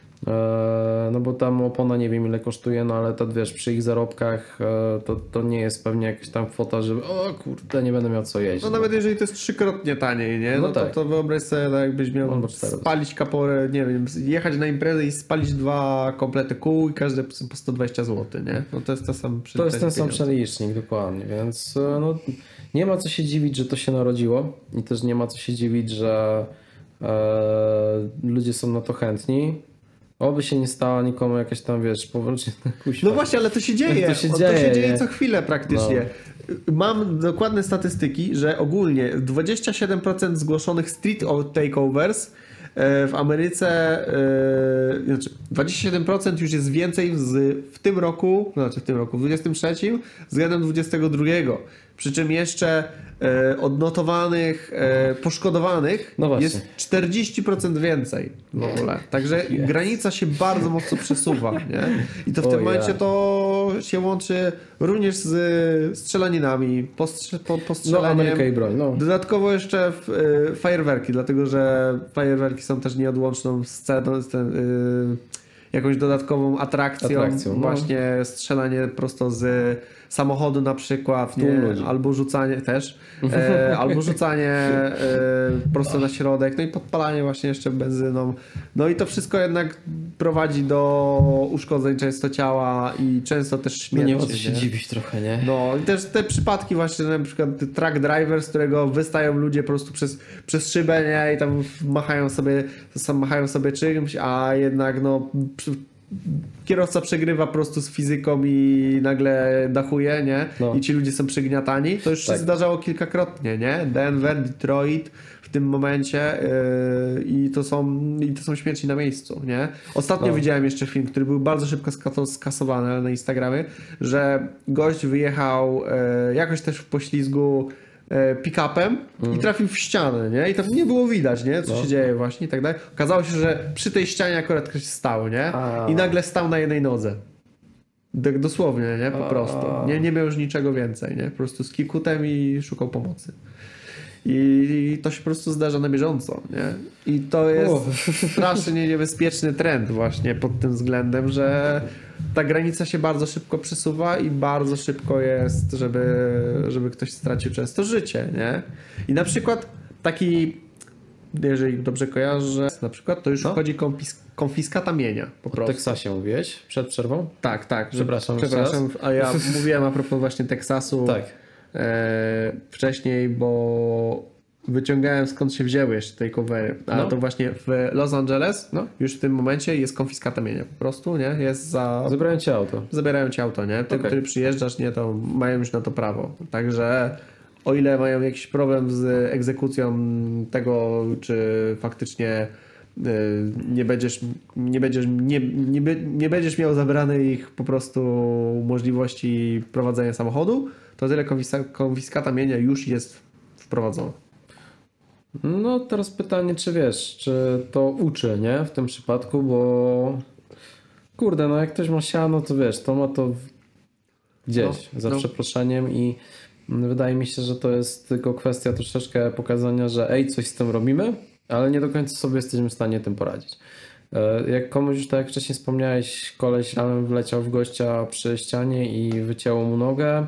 B: No bo tam opona nie wiem ile kosztuje, no ale to wiesz, przy ich zarobkach to nie jest pewnie jakaś tam kwota, żeby kurde, nie będę miał co jeść.
A: No nawet jeżeli to jest 3-krotnie taniej, nie? No
B: tak.
A: to wyobraź sobie, jakbyś miał spalić kaporę, nie wiem, jechać na imprezę i spalić 2 komplety kół i każde po 120 zł, nie? No to jest ten sam
B: przelicznik. To jest ten sam przelicznik, dokładnie, więc no nie ma co się dziwić, że to się narodziło i też nie ma co się dziwić, że ludzie są na to chętni. Oby się nie stała nikomu jakaś tam, wiesz, powolczna kuźwa.
A: No właśnie, ale to się dzieje.
B: To się
A: To
B: dzieje,
A: się dzieje
B: nie?
A: co chwilę praktycznie. Mam dokładne statystyki, że ogólnie 27% zgłoszonych street takeovers w Ameryce, znaczy 27% już jest więcej w tym roku, w 23 względem 22. Przy czym jeszcze odnotowanych poszkodowanych
B: No właśnie.
A: jest 40% więcej w ogóle. Także granica się bardzo mocno przesuwa, nie? I to w tym momencie to się łączy również z strzelaninami,
B: No,
A: postrzelaniem.
B: Ameryka i broń, no.
A: Dodatkowo jeszcze fajerwerki, dlatego że fajerwerki są też nieodłączną sceną, jakąś dodatkową atrakcją
B: no.
A: właśnie strzelanie prosto z samochodu na przykład, nie?
B: ludzi.
A: Albo rzucanie też, albo rzucanie prosto na środek, no i podpalanie właśnie jeszcze benzyną. No i to wszystko jednak prowadzi do uszkodzeń często ciała i często też
B: No
A: śmierci.
B: nie ma co się dziwić trochę, nie?
A: No i też te przypadki właśnie, że na przykład truck driver, z którego wystają ludzie po prostu przez szybę, nie? I tam machają sobie czymś, a jednak no kierowca przegrywa po prostu z fizyką i nagle dachuje, nie?
B: No.
A: I ci ludzie są przygniatani. To już się zdarzało kilkakrotnie, nie? Denver, Detroit w tym momencie i to są śmierci na miejscu, nie? Ostatnio widziałem jeszcze film, który był bardzo szybko skasowany na Instagramie, że gość wyjechał jakoś też w poślizgu pick-upem i trafił w ścianę, nie? I tam nie było widać, nie? Co się dzieje właśnie i tak dalej. Okazało się, że przy tej ścianie akurat ktoś stał, nie? I nagle stał na jednej nodze. Dosłownie, nie? Po prostu. Nie miał już niczego więcej, nie? Po prostu z kikutem i szukał pomocy. I to się po prostu zdarza na bieżąco, nie? I to jest strasznie niebezpieczny trend właśnie pod tym względem, że ta granica się bardzo szybko przesuwa i bardzo szybko jest, żeby ktoś stracił często życie, nie? I na przykład taki, jeżeli dobrze kojarzę, na przykład to już wchodzi konfiskata mienia po
B: W
A: prostu.
B: Teksasie mówiłeś przed przerwą?
A: Tak.
B: Przepraszam.
A: A ja mówiłem a propos właśnie Teksasu wcześniej, bo wyciągałem skąd się wzięły jeszcze tej covery. Ale to właśnie w Los Angeles już w tym momencie jest konfiskata mienia po prostu, nie? Jest
B: Zabierają ci auto.
A: Zabierają ci auto, nie? Ty, który przyjeżdżasz, nie, to mają już na to prawo. Także o ile mają jakiś problem z egzekucją tego, czy faktycznie nie będziesz miał zabrane ich po prostu możliwości prowadzenia samochodu, to tyle konfiskata mienia już jest wprowadzona.
B: No teraz pytanie, czy wiesz, czy to uczy, nie? W tym przypadku, bo kurde, no jak ktoś ma siano, to wiesz, to ma to gdzieś, za przeproszeniem i wydaje mi się, że to jest tylko kwestia troszeczkę pokazania, że coś z tym robimy, ale nie do końca sobie jesteśmy w stanie tym poradzić. Jak komuś już, tak jak wcześniej wspomniałeś, koleś ramem wleciał w gościa przy ścianie i wycięło mu nogę.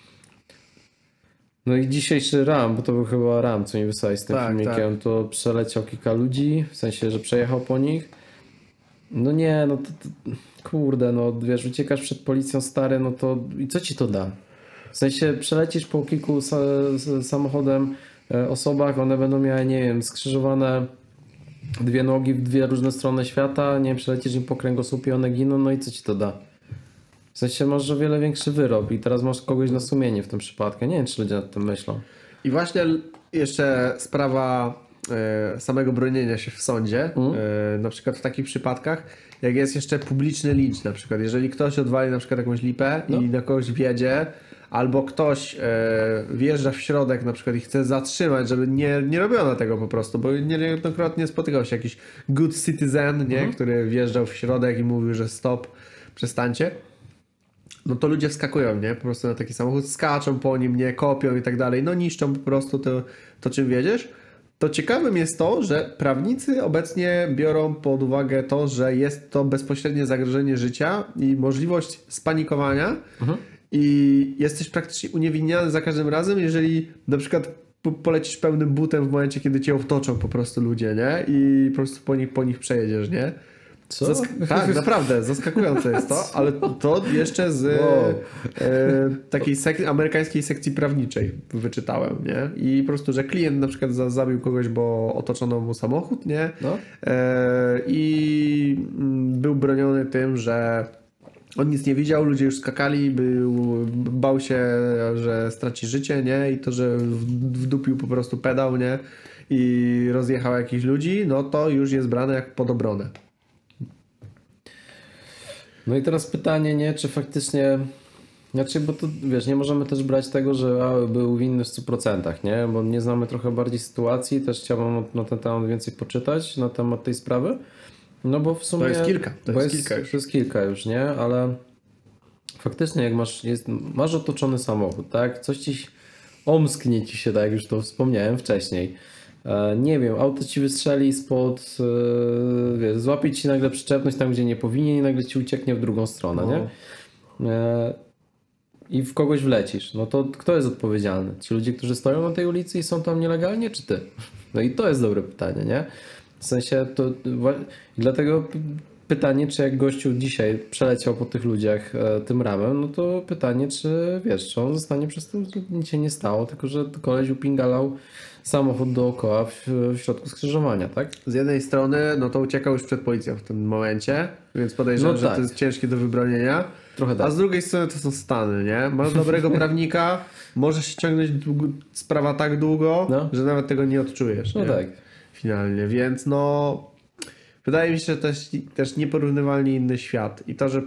B: No i dzisiejszy ram, bo to był chyba ram, co mi wysłałeś z tym filmikiem, to przeleciał kilka ludzi, w sensie, że przejechał po nich. No nie, no to kurde, no wiesz, uciekasz przed policją, stary, no to i co ci to da? W sensie przelecisz po kilku samochodem osobach, one będą miały, nie wiem, skrzyżowane dwie nogi w dwie różne strony świata, nie wiem, przelecisz im po kręgosłupie, one giną, no i co ci to da? W sensie masz o wiele większy wyrok i teraz masz kogoś na sumienie w tym przypadku. Nie wiem, czy ludzie nad tym myślą.
A: I właśnie jeszcze sprawa samego bronienia się w sądzie, na przykład w takich przypadkach, jak jest jeszcze publiczny lincz, na przykład jeżeli ktoś odwali na przykład jakąś lipę i na kogoś wjedzie, albo ktoś wjeżdża w środek na przykład i chce zatrzymać, żeby nie robiono tego po prostu, bo niejednokrotnie spotykał się jakiś good citizen, nie? Który wjeżdżał w środek i mówił, że stop, przestańcie. No to ludzie wskakują, nie? Po prostu na taki samochód, skaczą po nim, nie? Kopią i tak dalej, no niszczą po prostu to czym wiedziesz. To ciekawym jest to, że prawnicy obecnie biorą pod uwagę to, że jest to bezpośrednie zagrożenie życia i możliwość spanikowania i jesteś praktycznie uniewinniany za każdym razem, jeżeli na przykład polecisz pełnym butem w momencie, kiedy cię otoczą po prostu ludzie, nie? I po prostu po nich przejedziesz, nie?
B: Co?
A: Tak, naprawdę, zaskakujące jest to, ale to jeszcze z takiej amerykańskiej sekcji prawniczej wyczytałem, nie? I po prostu, że klient na przykład zabił kogoś, bo otoczono mu samochód, nie?
B: No.
A: I był broniony tym, że on nic nie widział, ludzie już skakali, bał się, że straci życie, nie? I to, że wdupił po prostu pedał, nie? I rozjechał jakichś ludzi, no to już jest brane jak pod obronę.
B: No i teraz pytanie, nie? Czy faktycznie... Znaczy, bo to wiesz, nie możemy też brać tego, że był winny w 100%, nie? Bo nie znamy trochę bardziej sytuacji, też chciałbym na ten temat więcej poczytać, na temat tej sprawy. No bo w sumie...
A: To jest kilka, to jest
B: kilka już, nie? Ale faktycznie jak masz otoczony samochód, tak? Coś omsknie ci się, tak jak już to wspomniałem wcześniej. Nie wiem, auto ci wystrzeli spod, wiesz, złapie ci nagle przyczepność tam, gdzie nie powinien i nagle ci ucieknie w drugą stronę, nie? I w kogoś wlecisz. No to kto jest odpowiedzialny? Ci ludzie, którzy stoją na tej ulicy i są tam nielegalnie, czy ty? No i to jest dobre pytanie, nie? W sensie to... Dlatego pytanie, czy jak gościu dzisiaj przeleciał po tych ludziach tym ramem, no to pytanie, czy wiesz, czy on zostanie przez to, że nic się nie stało, tylko że koleś upingalał samochód dookoła w środku skrzyżowania, tak?
A: Z jednej strony, no to uciekał już przed policją w tym momencie, więc podejrzewam, że to jest ciężkie do wybronienia.
B: Trochę tak.
A: A z drugiej strony to są Stany, nie? Masz dobrego prawnika, możesz ściągnąć sprawa tak długo, że nawet tego nie odczujesz.
B: No
A: nie?
B: tak.
A: Finalnie, więc no... Wydaje mi się, że to jest też nieporównywalnie inny świat. I to, że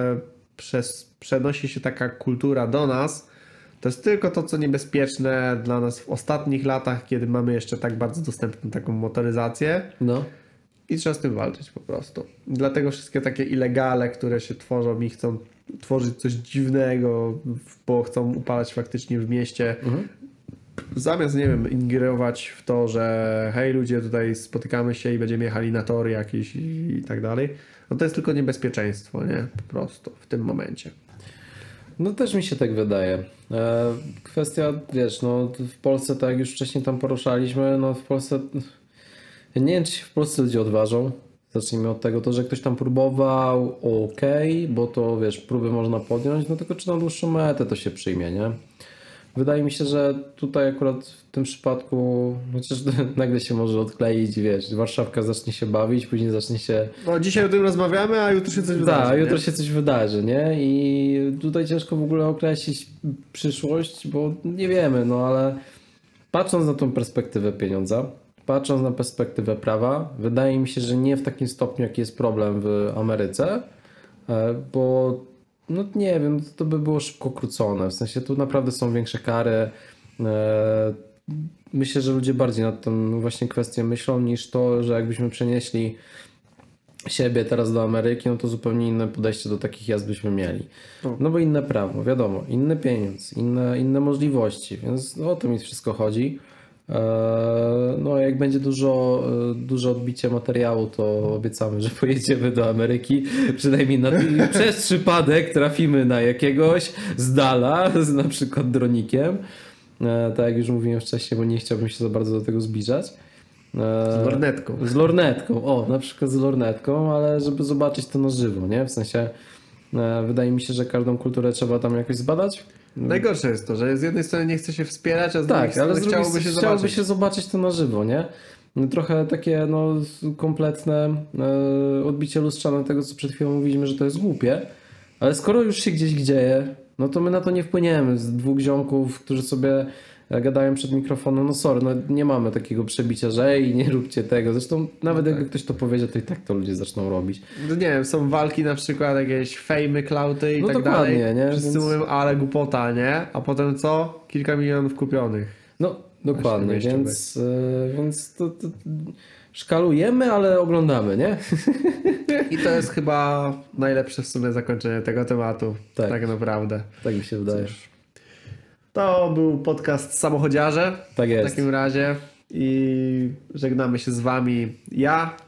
A: przenosi się taka kultura do nas, to jest tylko to, co niebezpieczne dla nas w ostatnich latach, kiedy mamy jeszcze tak bardzo dostępną taką motoryzację.
B: No.
A: I trzeba z tym walczyć po prostu. Dlatego wszystkie takie ilegale, które się tworzą i chcą tworzyć coś dziwnego, bo chcą upalać faktycznie w mieście, zamiast, nie wiem, ingerować w to, że hej ludzie, tutaj spotykamy się i będziemy jechali na tory jakieś i tak dalej, no to jest tylko niebezpieczeństwo, nie? Po prostu w tym momencie.
B: No też mi się tak wydaje. Kwestia, wiesz, no w Polsce, tak jak już wcześniej tam poruszaliśmy, no w Polsce... Ja nie wiem, czy się w Polsce ludzie odważą. Zacznijmy od tego, to, że ktoś tam próbował, okej, bo to, wiesz, próby można podjąć, no tylko czy na dłuższą metę to się przyjmie, nie? Wydaje mi się, że tutaj akurat w tym przypadku chociaż nagle się może odkleić, wiesz, Warszawka zacznie się bawić, później zacznie się...
A: No dzisiaj o tym rozmawiamy, a jutro się coś wydarzy.
B: Tak, jutro się coś wydarzy, nie? I tutaj ciężko w ogóle określić przyszłość, bo nie wiemy, no ale patrząc na tą perspektywę pieniądza, patrząc na perspektywę prawa, wydaje mi się, że nie w takim stopniu, jaki jest problem w Ameryce, bo no nie wiem, to by było szybko krócone. W sensie tu naprawdę są większe kary. Myślę, że ludzie bardziej nad tą właśnie kwestią myślą niż to, że jakbyśmy przenieśli siebie teraz do Ameryki, no to zupełnie inne podejście do takich jazd byśmy mieli. No bo inne prawo, wiadomo, inny pieniądz, inne możliwości, więc no, o to mi wszystko chodzi. No jak będzie dużo odbicie materiału, to obiecamy, że pojedziemy do Ameryki, przynajmniej przez przypadek trafimy na jakiegoś z dala, na przykład dronikiem, tak jak już mówiłem wcześniej, bo nie chciałbym się za bardzo do tego zbliżać.
A: Z lornetką.
B: Z lornetką, na przykład z lornetką, ale żeby zobaczyć to na żywo, nie? W sensie wydaje mi się, że każdą kulturę trzeba tam jakoś zbadać.
A: Najgorsze jest to, że z jednej strony nie chce się wspierać, a z drugiej
B: tak, ale
A: strony
B: chciałoby się zobaczyć to na żywo, nie? Trochę takie kompletne odbicie lustrzane tego, co przed chwilą mówiliśmy, że to jest głupie, ale skoro już się gdzieś dzieje, no to my na to nie wpłyniemy. Z dwóch ziomków, którzy sobie gadają przed mikrofonem, no sorry, no nie mamy takiego przebicia, że ej, nie róbcie tego. Zresztą nawet jakby ktoś to powiedział, to i tak to ludzie zaczną robić.
A: No nie wiem, są walki na przykład, jakieś fejmy, klauty i tak dalej.
B: Nie?
A: Wszyscy mówią, ale głupota, nie? A potem co? Kilka milionów kupionych.
B: No dokładnie, więc to szkalujemy, ale oglądamy, nie?
A: I to jest chyba najlepsze w sumie zakończenie tego tematu. Tak naprawdę.
B: Tak mi się wydaje.
A: To był podcast Samochodziarze.
B: Tak jest.
A: W takim razie. I żegnamy się z wami. Ja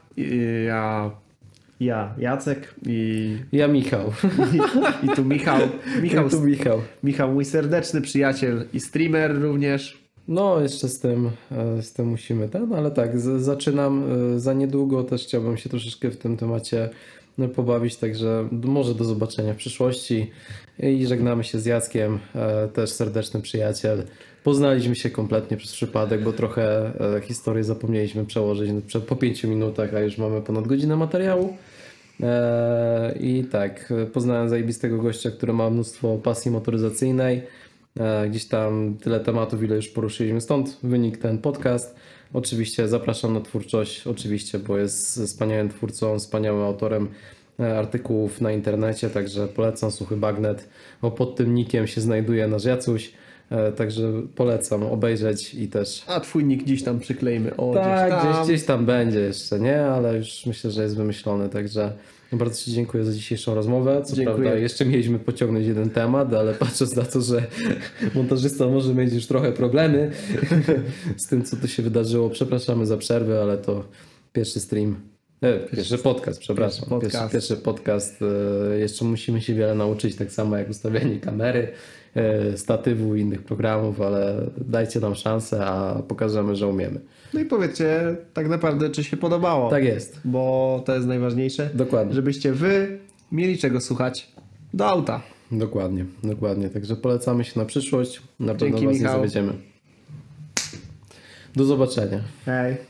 A: Jacek i...
B: Ja Michał.
A: I tu Michał.
B: Michał,
A: Michał, mój serdeczny przyjaciel i streamer również.
B: No, jeszcze z tym musimy ale tak, zaczynam za niedługo, też chciałbym się troszeczkę w tym temacie pobawić, także może do zobaczenia w przyszłości i żegnamy się z Jackiem, też serdeczny przyjaciel. Poznaliśmy się kompletnie przez przypadek, bo trochę historię zapomnieliśmy przełożyć po 5 minutach, a już mamy ponad godzinę materiału. I tak, poznałem zajebistego gościa, który ma mnóstwo pasji motoryzacyjnej. Gdzieś tam tyle tematów, ile już poruszyliśmy, stąd wynik ten podcast. Oczywiście zapraszam na twórczość, oczywiście, bo jest wspaniałym twórcą, wspaniałym autorem artykułów na internecie, także polecam Suchy Bagnet, bo pod tym nickiem się znajduje nasz Jacuś, także polecam obejrzeć i też...
A: A twój nick gdzieś tam przyklejmy. O,
B: Tak,
A: gdzieś tam.
B: gdzieś tam będzie jeszcze, nie? Ale już myślę, że jest wymyślony, także bardzo Ci dziękuję za dzisiejszą rozmowę. Co
A: Dziękuję.
B: prawda jeszcze mieliśmy pociągnąć jeden temat, ale patrząc na to, że montażysta może mieć już trochę problemy z tym, co tu się wydarzyło. Przepraszamy za przerwę, ale to pierwszy stream. Pierwszy podcast, przepraszam. Pierwszy podcast. Jeszcze musimy się wiele nauczyć, tak samo jak ustawianie kamery, statywu i innych programów, ale dajcie nam szansę, a pokażemy, że umiemy.
A: No i powiedzcie tak naprawdę, czy się podobało.
B: Tak jest.
A: Bo to jest najważniejsze.
B: Dokładnie.
A: Żebyście wy mieli czego słuchać do auta.
B: Dokładnie, dokładnie. Także polecamy się na przyszłość. Na pewno
A: Dzięki,
B: Was
A: Michał.
B: nie zawiedziemy. Do zobaczenia.
A: Hej.